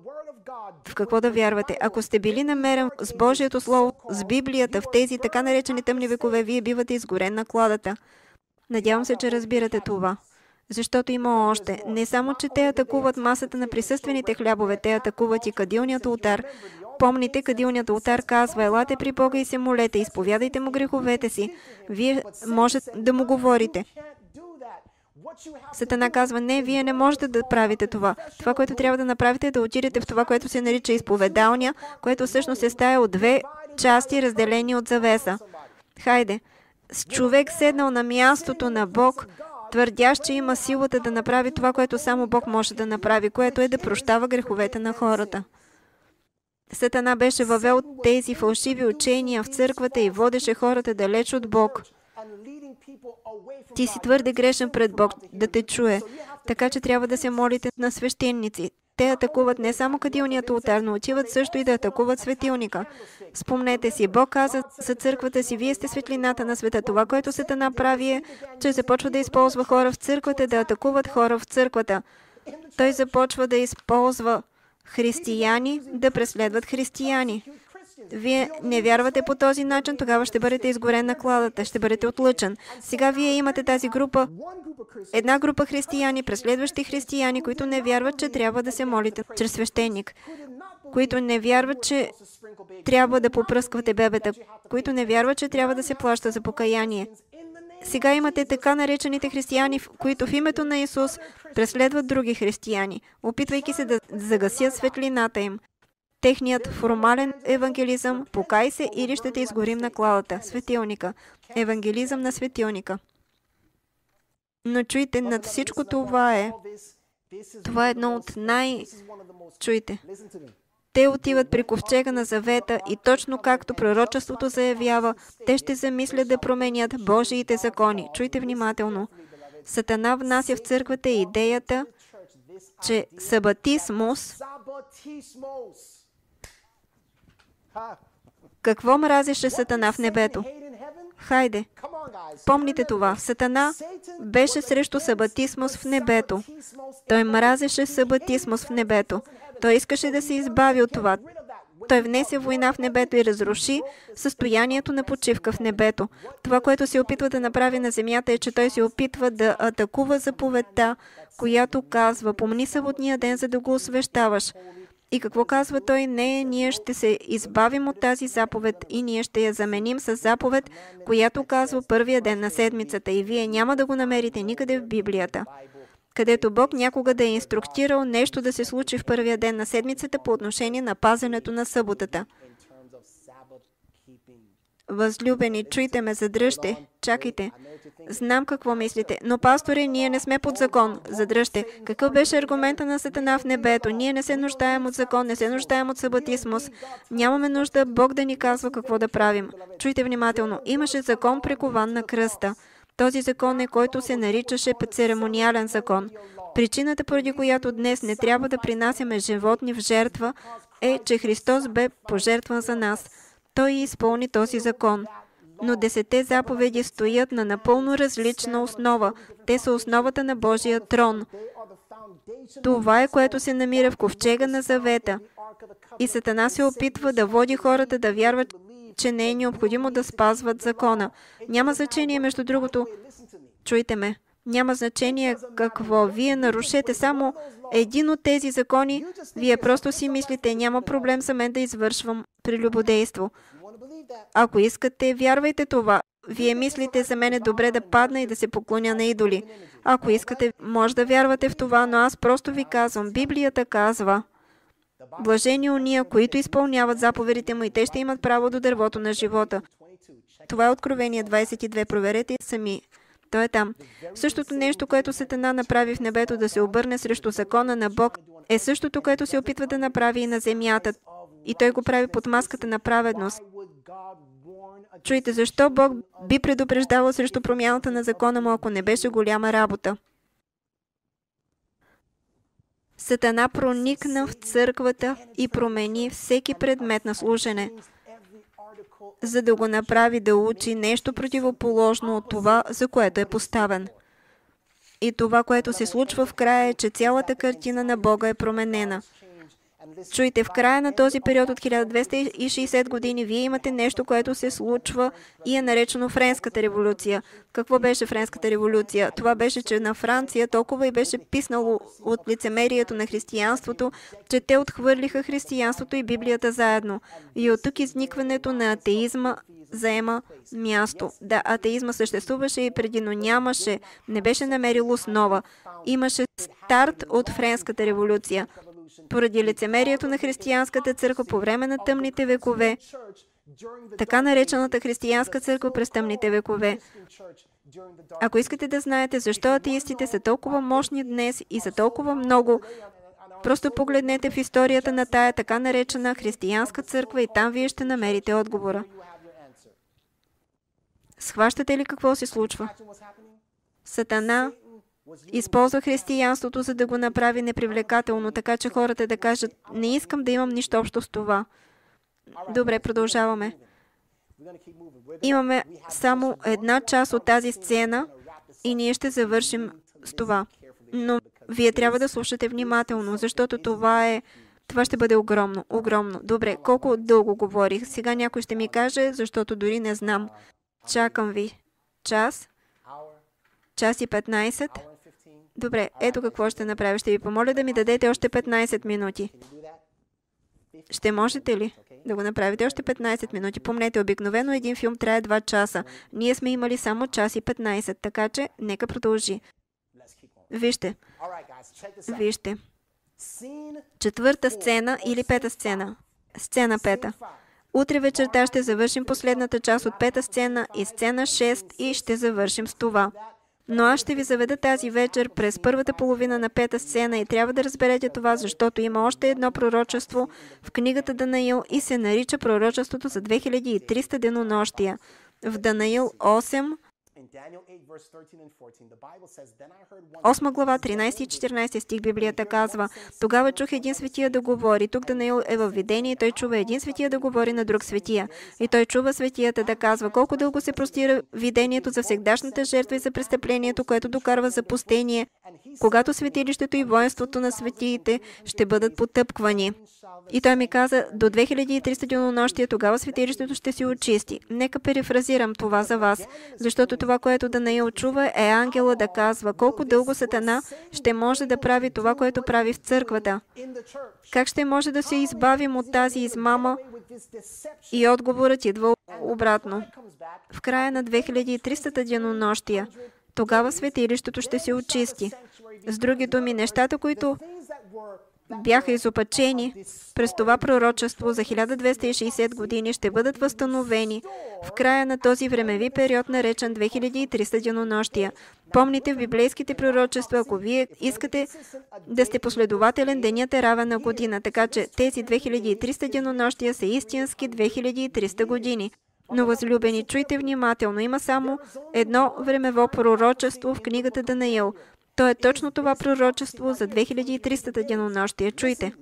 В какво да вярвате? Ако сте били намерен с Божието Слово, с Библията, в тези така наречени тъмни векове, вие бивате изгорен на кладата. Надявам се, че разбирате това. Защото има още. Не само, че те атакуват масата на присъствените хлябове, те атакуват и кадилният олтар. Помните, кадилният олтар казва: елате при Бога и се молете, изповядайте му греховете си. Вие можете да му говорите. Сатана казва: не, вие не можете да правите това. Това, което трябва да направите, е да отидете в това, което се нарича изповедалня, което всъщност е стая от две части, разделени от завеса. Хайде, с човек седнал на мястото на Бог, твърдящ, че има силата да направи това, което само Бог може да направи, което е да прощава греховете на хората. Сатана беше въвел тези фалшиви учения в църквата и водеше хората далеч от Бог. Ти си твърде грешен пред Бог да те чуе, така че трябва да се молите на свещеници. Те атакуват не само кадилният олтар, но отиват също и да атакуват светилника. Спомнете си, Бог каза за църквата си: вие сте светлината на света. Това, което Сатана прави, е, че започва да използва хора в църквата, да атакуват хора в църквата. Той започва да използва християни да преследват християни. Вие не вярвате по този начин, тогава ще бъдете изгорен на кладата, ще бъдете отлъчен. Сега вие имате тази група, една група християни, преследващи християни, които не вярват, че трябва да се молите чрез свещеник, които не вярват, че трябва да попръсквате бебета, които не вярват, че трябва да се плаща за покаяние. Сега имате така наречените християни, които в името на Исус преследват други християни, опитвайки се да загасят светлината им. Техният формален евангелизъм: покай се или ще те изгорим на кладата, светилника. Евангелизъм на светилника. Но чуйте, над всичко това е, това е едно от най... Чуйте. Те отиват при ковчега на завета и точно както пророчеството заявява, те ще замислят да променят Божиите закони. Чуйте внимателно. Сатана внася в църквата идеята, че сабатисмус Какво мразеше Сатана в небето? Хайде, помните това. Сатана беше срещу сабатисмус в небето. Той мразеше сабатисмус в небето. Той искаше да се избави от това. Той внесе война в небето и разруши състоянието на почивка в небето. Това, което се опитва да направи на земята, е, че той се опитва да атакува заповедта, която казва: помни съботния ден, за да го освещаваш. И какво казва той? Не, ние ще се избавим от тази заповед и ние ще я заменим с заповед, която казва първия ден на седмицата. И вие няма да го намерите никъде в Библията, където Бог някога да е инструктирал нещо да се случи в първия ден на седмицата по отношение на пазенето на съботата. Възлюбени, чуйте ме, задръжте, чакайте. Знам какво мислите, но пастори, ние не сме под закон. Задръжте. Какъв беше аргумента на Сатана в небето? Ние не се нуждаем от закон, не се нуждаем от сабатисмус. Нямаме нужда Бог да ни казва какво да правим. Чуйте внимателно. Имаше закон, прикован на кръста. Този закон е, който се наричаше церемониален закон. Причината, поради която днес не трябва да принасяме животни в жертва, е, че Христос бе пожертван за нас. Той изпълни този закон. Но десетте заповеди стоят на напълно различна основа. Те са основата на Божия трон. Това е, което се намира в ковчега на завета. И Сатана се опитва да води хората да вярват, че не е необходимо да спазват закона. Няма значение, между другото, чуйте ме, няма значение какво. Вие нарушете само един от тези закони, вие просто си мислите: няма проблем за мен да извършвам прелюбодейство. Ако искате, вярвайте това. Вие мислите: за мен е добре да падна и да се поклоня на идоли. Ако искате, може да вярвате в това, но аз просто ви казвам, Библията казва: блажени уния, които изпълняват заповедите му, и те ще имат право до дървото на живота. Това е Откровение двадесет и две. Проверете сами. Той е там. Същото нещо, което Сатана направи в небето да се обърне срещу закона на Бог, е същото, което се опитва да направи и на земята. И той го прави под маската на праведност. Чуйте, защо Бог би предупреждавал срещу промяната на закона му, ако не беше голяма работа? Сатана проникна в църквата и промени всеки предмет на служене, за да го направи да учи нещо противоположно от това, за което е поставен. И това, което се случва в края, е, че цялата картина на Бога е променена. Чуйте, в края на този период от хиляда двеста и шейсет години, вие имате нещо, което се случва и е наречено Френската революция. Какво беше Френската революция? Това беше, че на Франция толкова и беше писнало от лицемерието на християнството, че те отхвърлиха християнството и Библията заедно. И от тук изникването на атеизма заема място. Да, атеизма съществуваше и преди, но нямаше, не беше намерил основа. Имаше старт от Френската революция. Поради лицемерието на християнската църква по време на тъмните векове, така наречената християнска църква през тъмните векове. Ако искате да знаете защо атеистите са толкова мощни днес и са толкова много, просто погледнете в историята на тая така наречена християнска църква и там вие ще намерите отговора. Схващате ли какво се случва? Сатана използва християнството, за да го направи непривлекателно, така че хората да кажат: не искам да имам нищо общо с това. Добре, продължаваме. Имаме само една част от тази сцена и ние ще завършим с това. Но вие трябва да слушате внимателно, защото това е... Това ще бъде огромно, огромно. Добре, колко дълго говорих? Сега някой ще ми каже, защото дори не знам. Чакам ви. Час? Час и петнайсет? Добре, ето какво ще направя. Ще ви помоля да ми дадете още петнайсет минути. Ще можете ли да го направите още петнайсет минути? Помнете, обикновено един филм трае два часа. Ние сме имали само час и петнайсет, така че нека продължи. Вижте. Вижте. Четвърта сцена или пета сцена? Сцена пета. Утре вечерта ще завършим последната част от пета сцена и сцена шест и ще завършим с това. Но аз ще ви заведа тази вечер през първата половина на пета сцена и трябва да разберете това, защото има още едно пророчество в книгата Данаил и се нарича пророчеството за две хиляди и триста денонощия. В Данаил осем Осма глава, тринайсети и четиринайсети стих, Библията казва: тогава чух един светия да говори. Тук Данаил е във видение и той чува един светия да говори на друг светия. И той чува светията да казва: колко дълго се простира видението за всегдашната жертва и за престъплението, което докарва запустение, когато светилището и воинството на светиите ще бъдат потъпквани. И той ми каза: до две хиляди и триста денонощия тогава светилището ще се очисти. Нека перифразирам това за вас, защото това, което Данаил чува, е ангела да казва колко дълго Сатана ще може да прави това, което прави в църквата. Как ще може да се избавим от тази измама? И отговорът идва обратно. В края на две хиляди и тристата денонощия тогава светилището ще се очисти. С други думи, нещата, които бяха изопачени през това пророчество за хиляда двеста и шейсет години, ще бъдат възстановени в края на този времеви период, наречен две хиляди и триста денонощия. Помните в библейските пророчества, ако вие искате да сте последователен, денят е равен на година, така че тези две хиляди и триста денонощия са истински две хиляди и триста години. Но, възлюбени, чуйте внимателно, има само едно времево пророчество в книгата Данаил. То е точно това пророчество за две хиляди и тристата денонощие. Чуйте.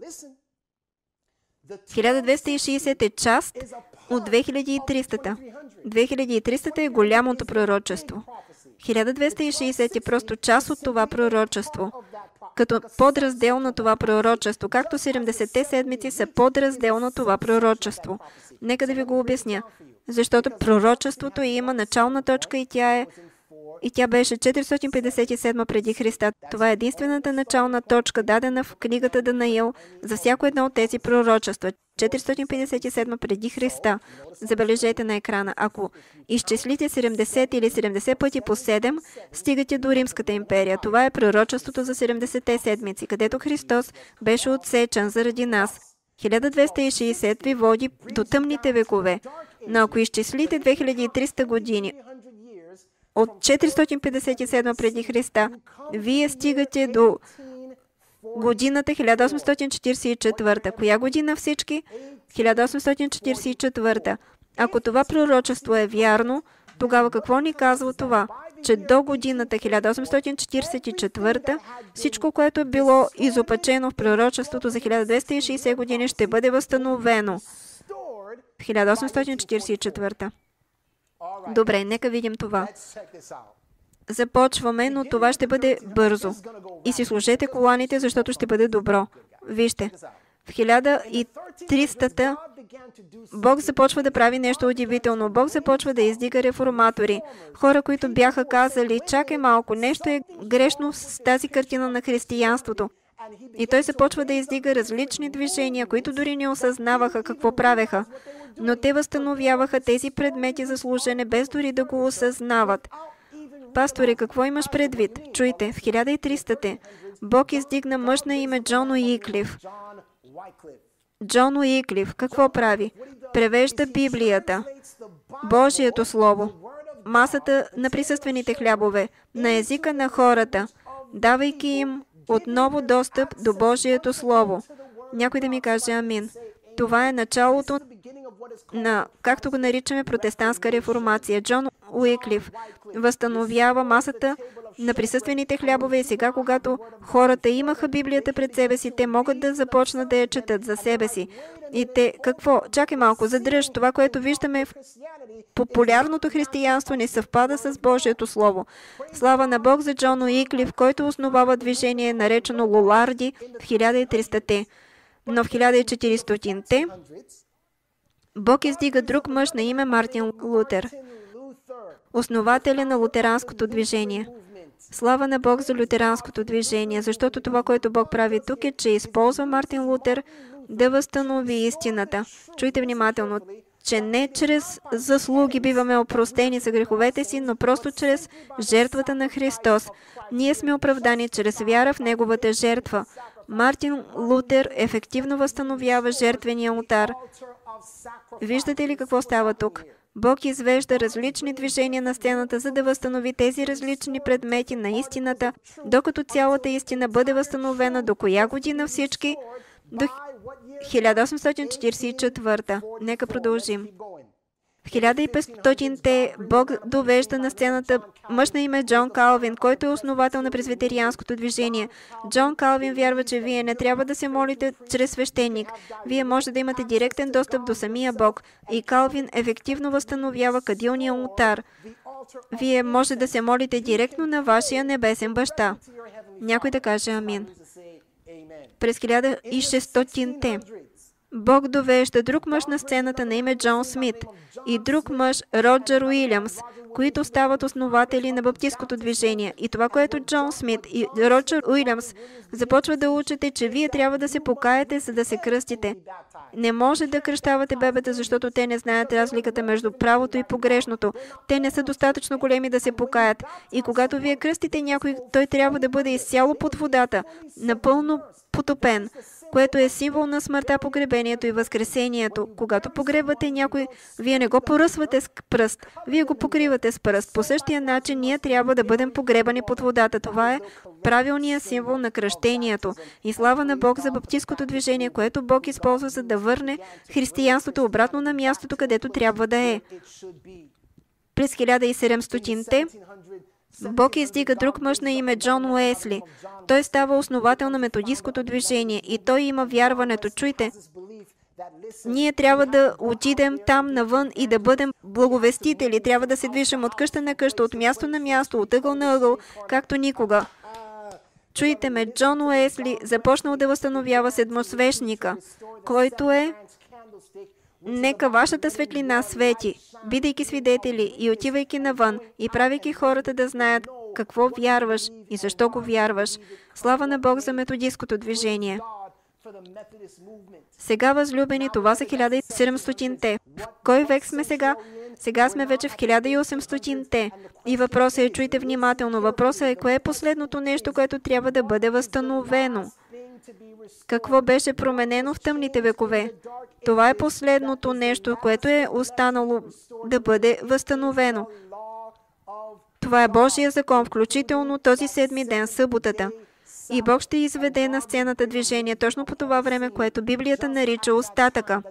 хиляда двеста и шейсет е част от две хиляди и тристата. две хиляди и тристата е голямото пророчество. хиляда двеста и шейсет е просто част от това пророчество, като подраздел на това пророчество, както седемдесетте седмици са подраздел на това пророчество. Нека да ви го обясня. Защото пророчеството има начална точка и тя е И тя беше четиристотин петдесет и седма преди Христа. Това е единствената начална точка, дадена в книгата Данаил за всяко едно от тези пророчества. четиристотин петдесет и седма преди Христа. Забележете на екрана. Ако изчислите седемдесет или седемдесет пъти по седем, стигате до Римската империя. Това е пророчеството за седемдесетте седмици, където Христос беше отсечен заради нас. хиляда двеста и шейсет ви води до тъмните векове. Но ако изчислите две хиляди и триста години от четиристотин петдесет и седма преди Христа, вие стигате до годината хиляда осемстотин четиридесет и четвърта. Коя година всички? хиляда осемстотин четиридесет и четвърта. Ако това пророчество е вярно, тогава какво ни казва това? Че до годината хиляда осемстотин четиридесет и четвърта всичко, което е било изопачено в пророчеството за хиляда двеста и шейсет години, ще бъде възстановено в хиляда осемстотин четиридесет и четвърта. Добре, нека видим това. Започваме, но това ще бъде бързо. И си служете коланите, защото ще бъде добро. Вижте, в хиляда и тристата Бог започва да прави нещо удивително. Бог започва да издига реформатори. Хора, които бяха казали: чакай малко, нещо е грешно с тази картина на християнството. И той започва да издига различни движения, които дори не осъзнаваха какво правеха. Но те възстановяваха тези предмети за служене, без дори да го осъзнават. Пасторе, какво имаш предвид? Чуйте, в хиляда и тристата Бог издигна мъж на име Джон Уиклиф. Джон Уиклиф какво прави? Превежда Библията, Божието Слово, масата на присъствените хлябове, на езика на хората, давайки им отново достъп до Божието Слово. Някой да ми каже амин. Това е началото на, както го наричаме, протестантска реформация. Джон Уиклиф възстановява масата на присъствените хлябове и сега, когато хората имаха Библията пред себе си, те могат да започнат да я четат за себе си. И те, какво? Чакай малко, задръж. Това, което виждаме в популярното християнство, не съвпада с Божието Слово. Слава на Бог за Джон Уиклиф, който основава движение, наречено Лоларди в хиляда и тристата. Но в хиляда и четиристотинте Бог издига друг мъж на име Мартин Лутер, основателя на лутеранското движение. Слава на Бог за лютеранското движение, защото това, което Бог прави тук, е, че използва Мартин Лутер да възстанови истината. Чуйте внимателно, че не чрез заслуги биваме опростени за греховете си, но просто чрез жертвата на Христос. Ние сме оправдани чрез вяра в Неговата жертва. Мартин Лутер ефективно възстановява жертвения олтар. Виждате ли какво става тук? Бог извежда различни движения на сцената, за да възстанови тези различни предмети на истината, докато цялата истина бъде възстановена до коя година всички? До хиляда осемстотин четиридесет и четвърта. Нека продължим. В В хиляда и петстотинте Бог довежда на сцената мъж на име Джон Калвин, който е основател на презвитерианското движение. Джон Калвин вярва, че вие не трябва да се молите чрез свещеник. Вие може да имате директен достъп до самия Бог. И Калвин ефективно възстановява кадилния олтар. Вие може да се молите директно на вашия небесен баща. Някой да каже амин. През хиляда и шестстотинте Бог довежда друг мъж на сцената на име Джон Смит и друг мъж Роджер Уилямс, които стават основатели на баптистското движение. И това, което Джон Смит и Роджер Уилямс започват да учите, че вие трябва да се покаете, за да се кръстите. Не може да кръщавате бебета, защото те не знаят разликата между правото и погрешното. Те не са достатъчно големи да се покаят. И когато вие кръстите някой, той трябва да бъде изцяло под водата, напълно потопен, което е символ на смъртта, погребението и възкресението. Когато погребвате някой, вие не го поръсвате с пръст, вие го покривате с пръст. По същия начин ние трябва да бъдем погребани под водата. Това е правилният символ на кръщението. И слава на Бог за баптистското движение, което Бог използва, за да върне християнството обратно на мястото, където трябва да е. През хиляда и седемстотинте Бог издига друг мъж на име Джон Уесли. Той става основател на методистското движение и той има вярването. Чуйте, ние трябва да отидем там навън и да бъдем благовестители. Трябва да се движим от къща на къща, от място на място, от ъгъл на ъгъл, както никога. Чуйте ме, Джон Уесли започнал да възстановява седмосвещника, който е: нека вашата светлина свети, бидейки свидетели и отивайки навън и правейки хората да знаят какво вярваш и защо го вярваш. Слава на Бог за методистското движение. Сега, възлюбени, това са хиляда и седемстотинте. В кой век сме сега? Сега сме вече в хиляда и осемстотинте. И въпросът е, чуйте внимателно, въпросът е, кое е последното нещо, което трябва да бъде възстановено? Какво беше променено в тъмните векове? Това е последното нещо, което е останало да бъде възстановено. Това е Божия закон, включително този седми ден, съботата. И Бог ще изведе на сцената движение точно по това време, което Библията нарича остатъка.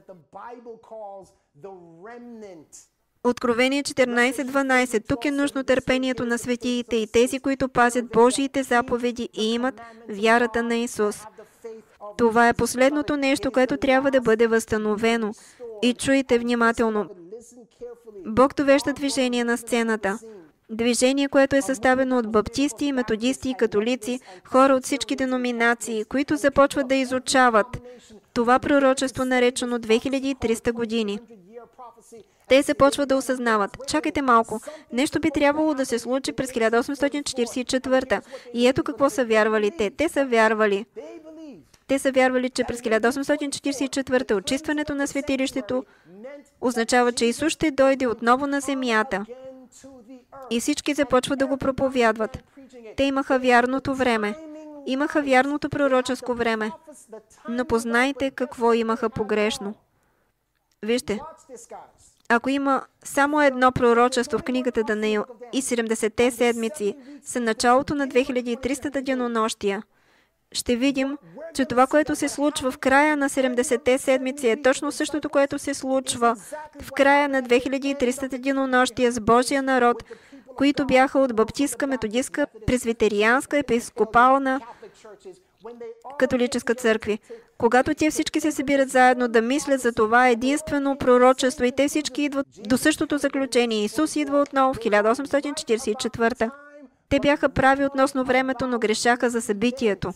Откровение четиринайсет дванайсет. Тук е нужно търпението на светиите и тези, които пазят Божиите заповеди и имат вярата на Исус. Това е последното нещо, което трябва да бъде възстановено. И чуйте внимателно. Бог довежда движение на сцената. Движение, което е съставено от баптисти, методисти и католици, хора от всички деноминации, които започват да изучават това пророчество, наречено две хиляди и триста години. Те започват да осъзнават. Чакайте малко. Нещо би трябвало да се случи през хиляда осемстотин четирийсет и четвърта. И ето какво са вярвали те. Те са вярвали. Те са вярвали, че през хиляда осемстотин четирийсет и четвърта очистването на светилището означава, че Исус ще дойде отново на земята. И всички започват да го проповядват. Те имаха вярното време. Имаха вярното пророческо време. Но познайте какво имаха погрешно. Вижте, ако има само едно пророчество в книгата Даниил и седемдесетте седмици са началото на две хиляди и тристата денонощия, ще видим, че това, което се случва в края на седемдесетте седмици е точно същото, което се случва в края на две хиляди и тристата денонощия с Божия народ, които бяха от баптистка, методистка, презвитерианска, епископална, католическа църкви. Когато те всички се събират заедно да мислят за това единствено пророчество и те всички идват до същото заключение. Исус идва отново в хиляда осемстотин четирийсет и четвърта. Те бяха прави относно времето, но грешаха за събитието.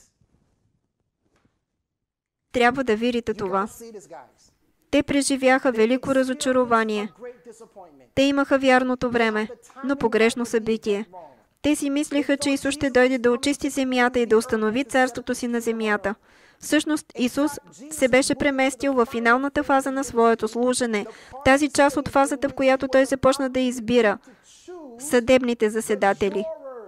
Трябва да видите това. Те преживяха велико разочарование. Те имаха вярното време, но погрешно събитие. Те си мислиха, че Исус ще дойде да очисти земята и да установи царството си на земята. Всъщност, Исус се беше преместил в финалната фаза на своето служене. Тази част от фазата, в която Той започна да избира съдебните заседатели.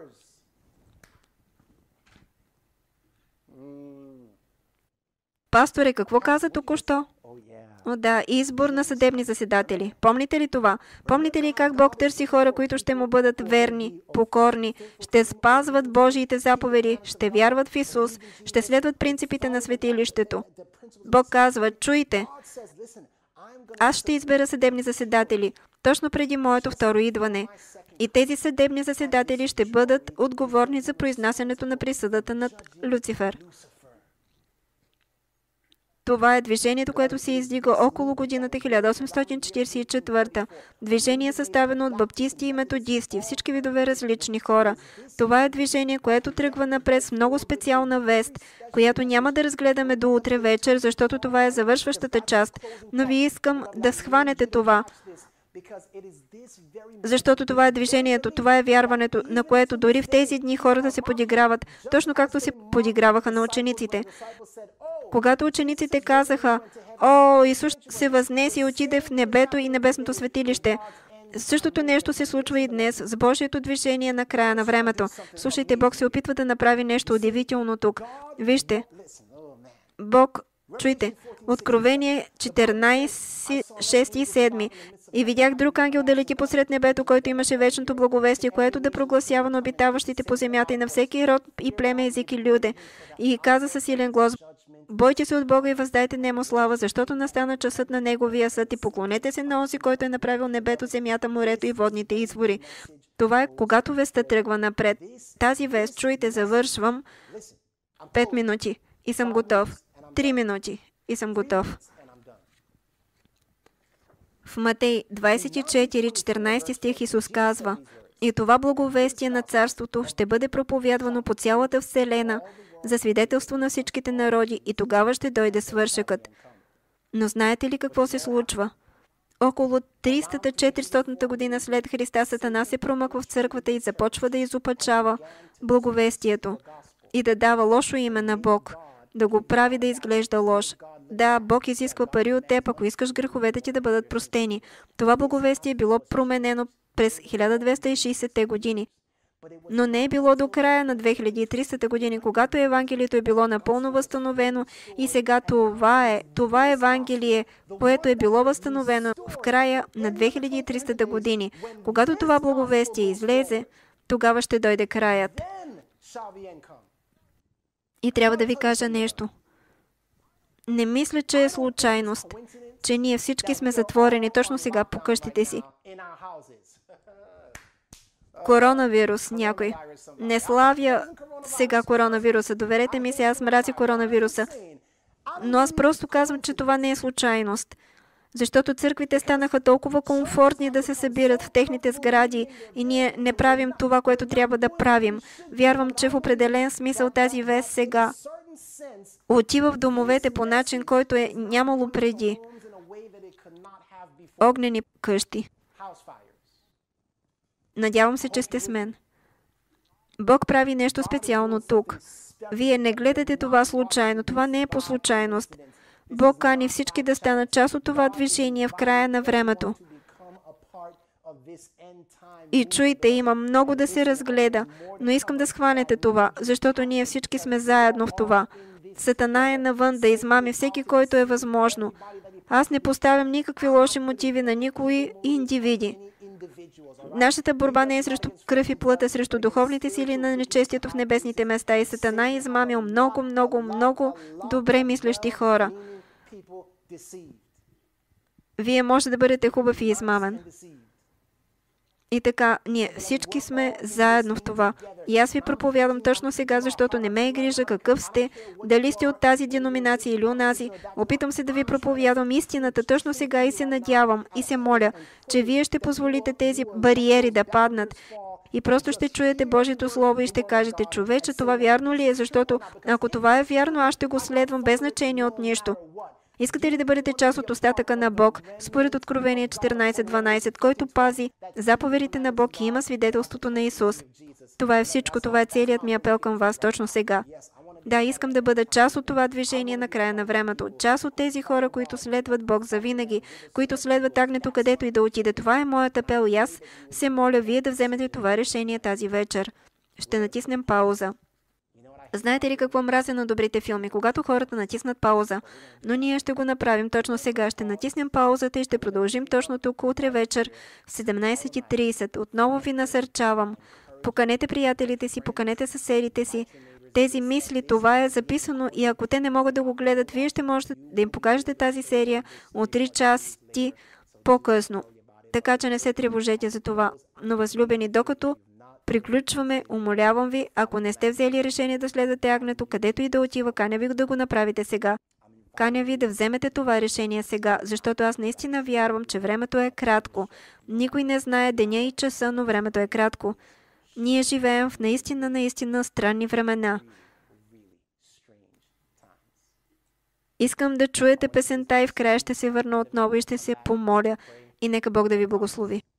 Пасторе, какво каза току-що? О, да, избор на съдебни заседатели. Помните ли това? Помните ли как Бог търси хора, които ще му бъдат верни, покорни, ще спазват Божиите заповеди, ще вярват в Исус, ще следват принципите на светилището? Бог казва, чуйте, аз ще избера съдебни заседатели. точно преди моето второ идване. И тези съдебни заседатели ще бъдат отговорни за произнасянето на присъдата над Люцифер. Това е движението, което се издига около годината хиляда осемстотин четиридесет и четвърта. Движение съставено от баптисти и методисти, всички видове различни хора. Това е движение, което тръгва напред с много специална вест, която няма да разгледаме до утре вечер, защото това е завършващата част. Но ви искам да схванете това, защото това е движението, това е вярването, на което дори в тези дни хората се подиграват, точно както се подиграваха на учениците. Когато учениците казаха: „О, Исус се възнесе и отиде в небето и небесното светилище“, същото нещо се случва и днес с Божието движение на края на времето. Слушайте, Бог се опитва да направи нещо удивително тук. Вижте, Бог, чуйте, Откровение четиринадесет, шест и седем. И видях друг ангел да лети посред небето, който имаше вечното благовестие, което да прогласява на обитаващите по земята и на всеки род и племе, език и люде. И каза със силен глас: „Бойте се от Бога и въздайте Нему слава, защото настана часът на Неговия съд и поклонете се на онзи, който е направил небето, земята, морето и водните извори“. Това е когато вестта тръгва напред. Тази вест, чуйте, завършвам. Пет минути и съм готов. Три минути и съм готов. В Матей двадесет и четири, четиринадесети стих Исус казва: „И това благовестие на Царството ще бъде проповядвано по цялата вселена за свидетелство на всичките народи и тогава ще дойде свършъкът“. Но знаете ли какво се случва? Около триста-четиристотната година след Христа Сатана се промъква в църквата и започва да изопачава благовестието и да дава лошо име на Бог, да го прави да изглежда лош. Да, Бог изисква пари от теб, ако искаш греховете ти да бъдат простени. Това благовестие е било променено през хиляда двеста и шейсетте години. Но не е било до края на две хиляди и тридесета години, когато Евангелието е било напълно възстановено и сега това е, това Евангелие, което е било възстановено в края на две хиляди и тридесета години. Когато това благовестие излезе, тогава ще дойде краят. И трябва да ви кажа нещо. Не мисля, че е случайност, че ние всички сме затворени точно сега по къщите си. Коронавирус някой. Не славя сега коронавируса. Доверете ми се, аз мразя коронавируса. Но аз просто казвам, че това не е случайност. Защото църквите станаха толкова комфортни да се събират в техните сгради и ние не правим това, което трябва да правим. Вярвам, че в определен смисъл тази вест сега отива в домовете по начин, който е нямало преди. Огнени къщи. Надявам се, че сте с мен. Бог прави нещо специално тук. Вие не гледате това случайно. Това не е по случайност. Бог кани всички да станат част от това движение в края на времето. И чуйте, има много да се разгледа, но искам да схванете това, защото ние всички сме заедно в това. Сатана е навън да измами всеки, който е възможно. Аз не поставям никакви лоши мотиви на никои индивиди. Нашата борба не е срещу кръв и плът, а срещу духовните сили на нечестието в небесните места. И Сатана е измамил много, много, много добре мислещи хора. Вие може да бъдете хубав и измамен. И така, ние всички сме заедно в това. И аз ви проповядам точно сега, защото не ме е грижа какъв сте, дали сте от тази деноминация или онази. Опитам се да ви проповядам истината точно сега и се надявам и се моля, че вие ще позволите тези бариери да паднат. И просто ще чуете Божието Слово и ще кажете: „Човече, това вярно ли е? Защото ако това е вярно, аз ще го следвам без значение от нищо“. Искате ли да бъдете част от остатъка на Бог, според Откровение четиринадесет дванадесет, който пази заповедите на Бог и има свидетелството на Исус? Това е всичко, това е целият ми апел към вас точно сега. Да, искам да бъда част от това движение на края на времето, част от тези хора, които следват Бог завинаги, които следват агнето където и да отиде. Това е моят апел и аз се моля вие да вземете това решение тази вечер. Ще натиснем пауза. Знаете ли какво мразя на добрите филми? Когато хората натиснат пауза. Но ние ще го направим точно сега. Ще натиснем паузата и ще продължим точно тук утре вечер в седемнадесет и тридесет. Отново ви насърчавам. Поканете приятелите си, поканете съседите си. Тези мисли, това е записано и ако те не могат да го гледат, вие ще можете да им покажете тази серия от три части по-късно. Така че не се тревожете за това. Но, възлюбени, докато приключваме, умолявам ви, ако не сте взели решение да следвате агнето, където и да отива, каня ви да го направите сега. Каня ви да вземете това решение сега, защото аз наистина вярвам, че времето е кратко. Никой не знае деня и часа, но времето е кратко. Ние живеем в наистина, наистина странни времена. Искам да чуете песента и в края ще се върна отново и ще се помоля. И нека Бог да ви благослови.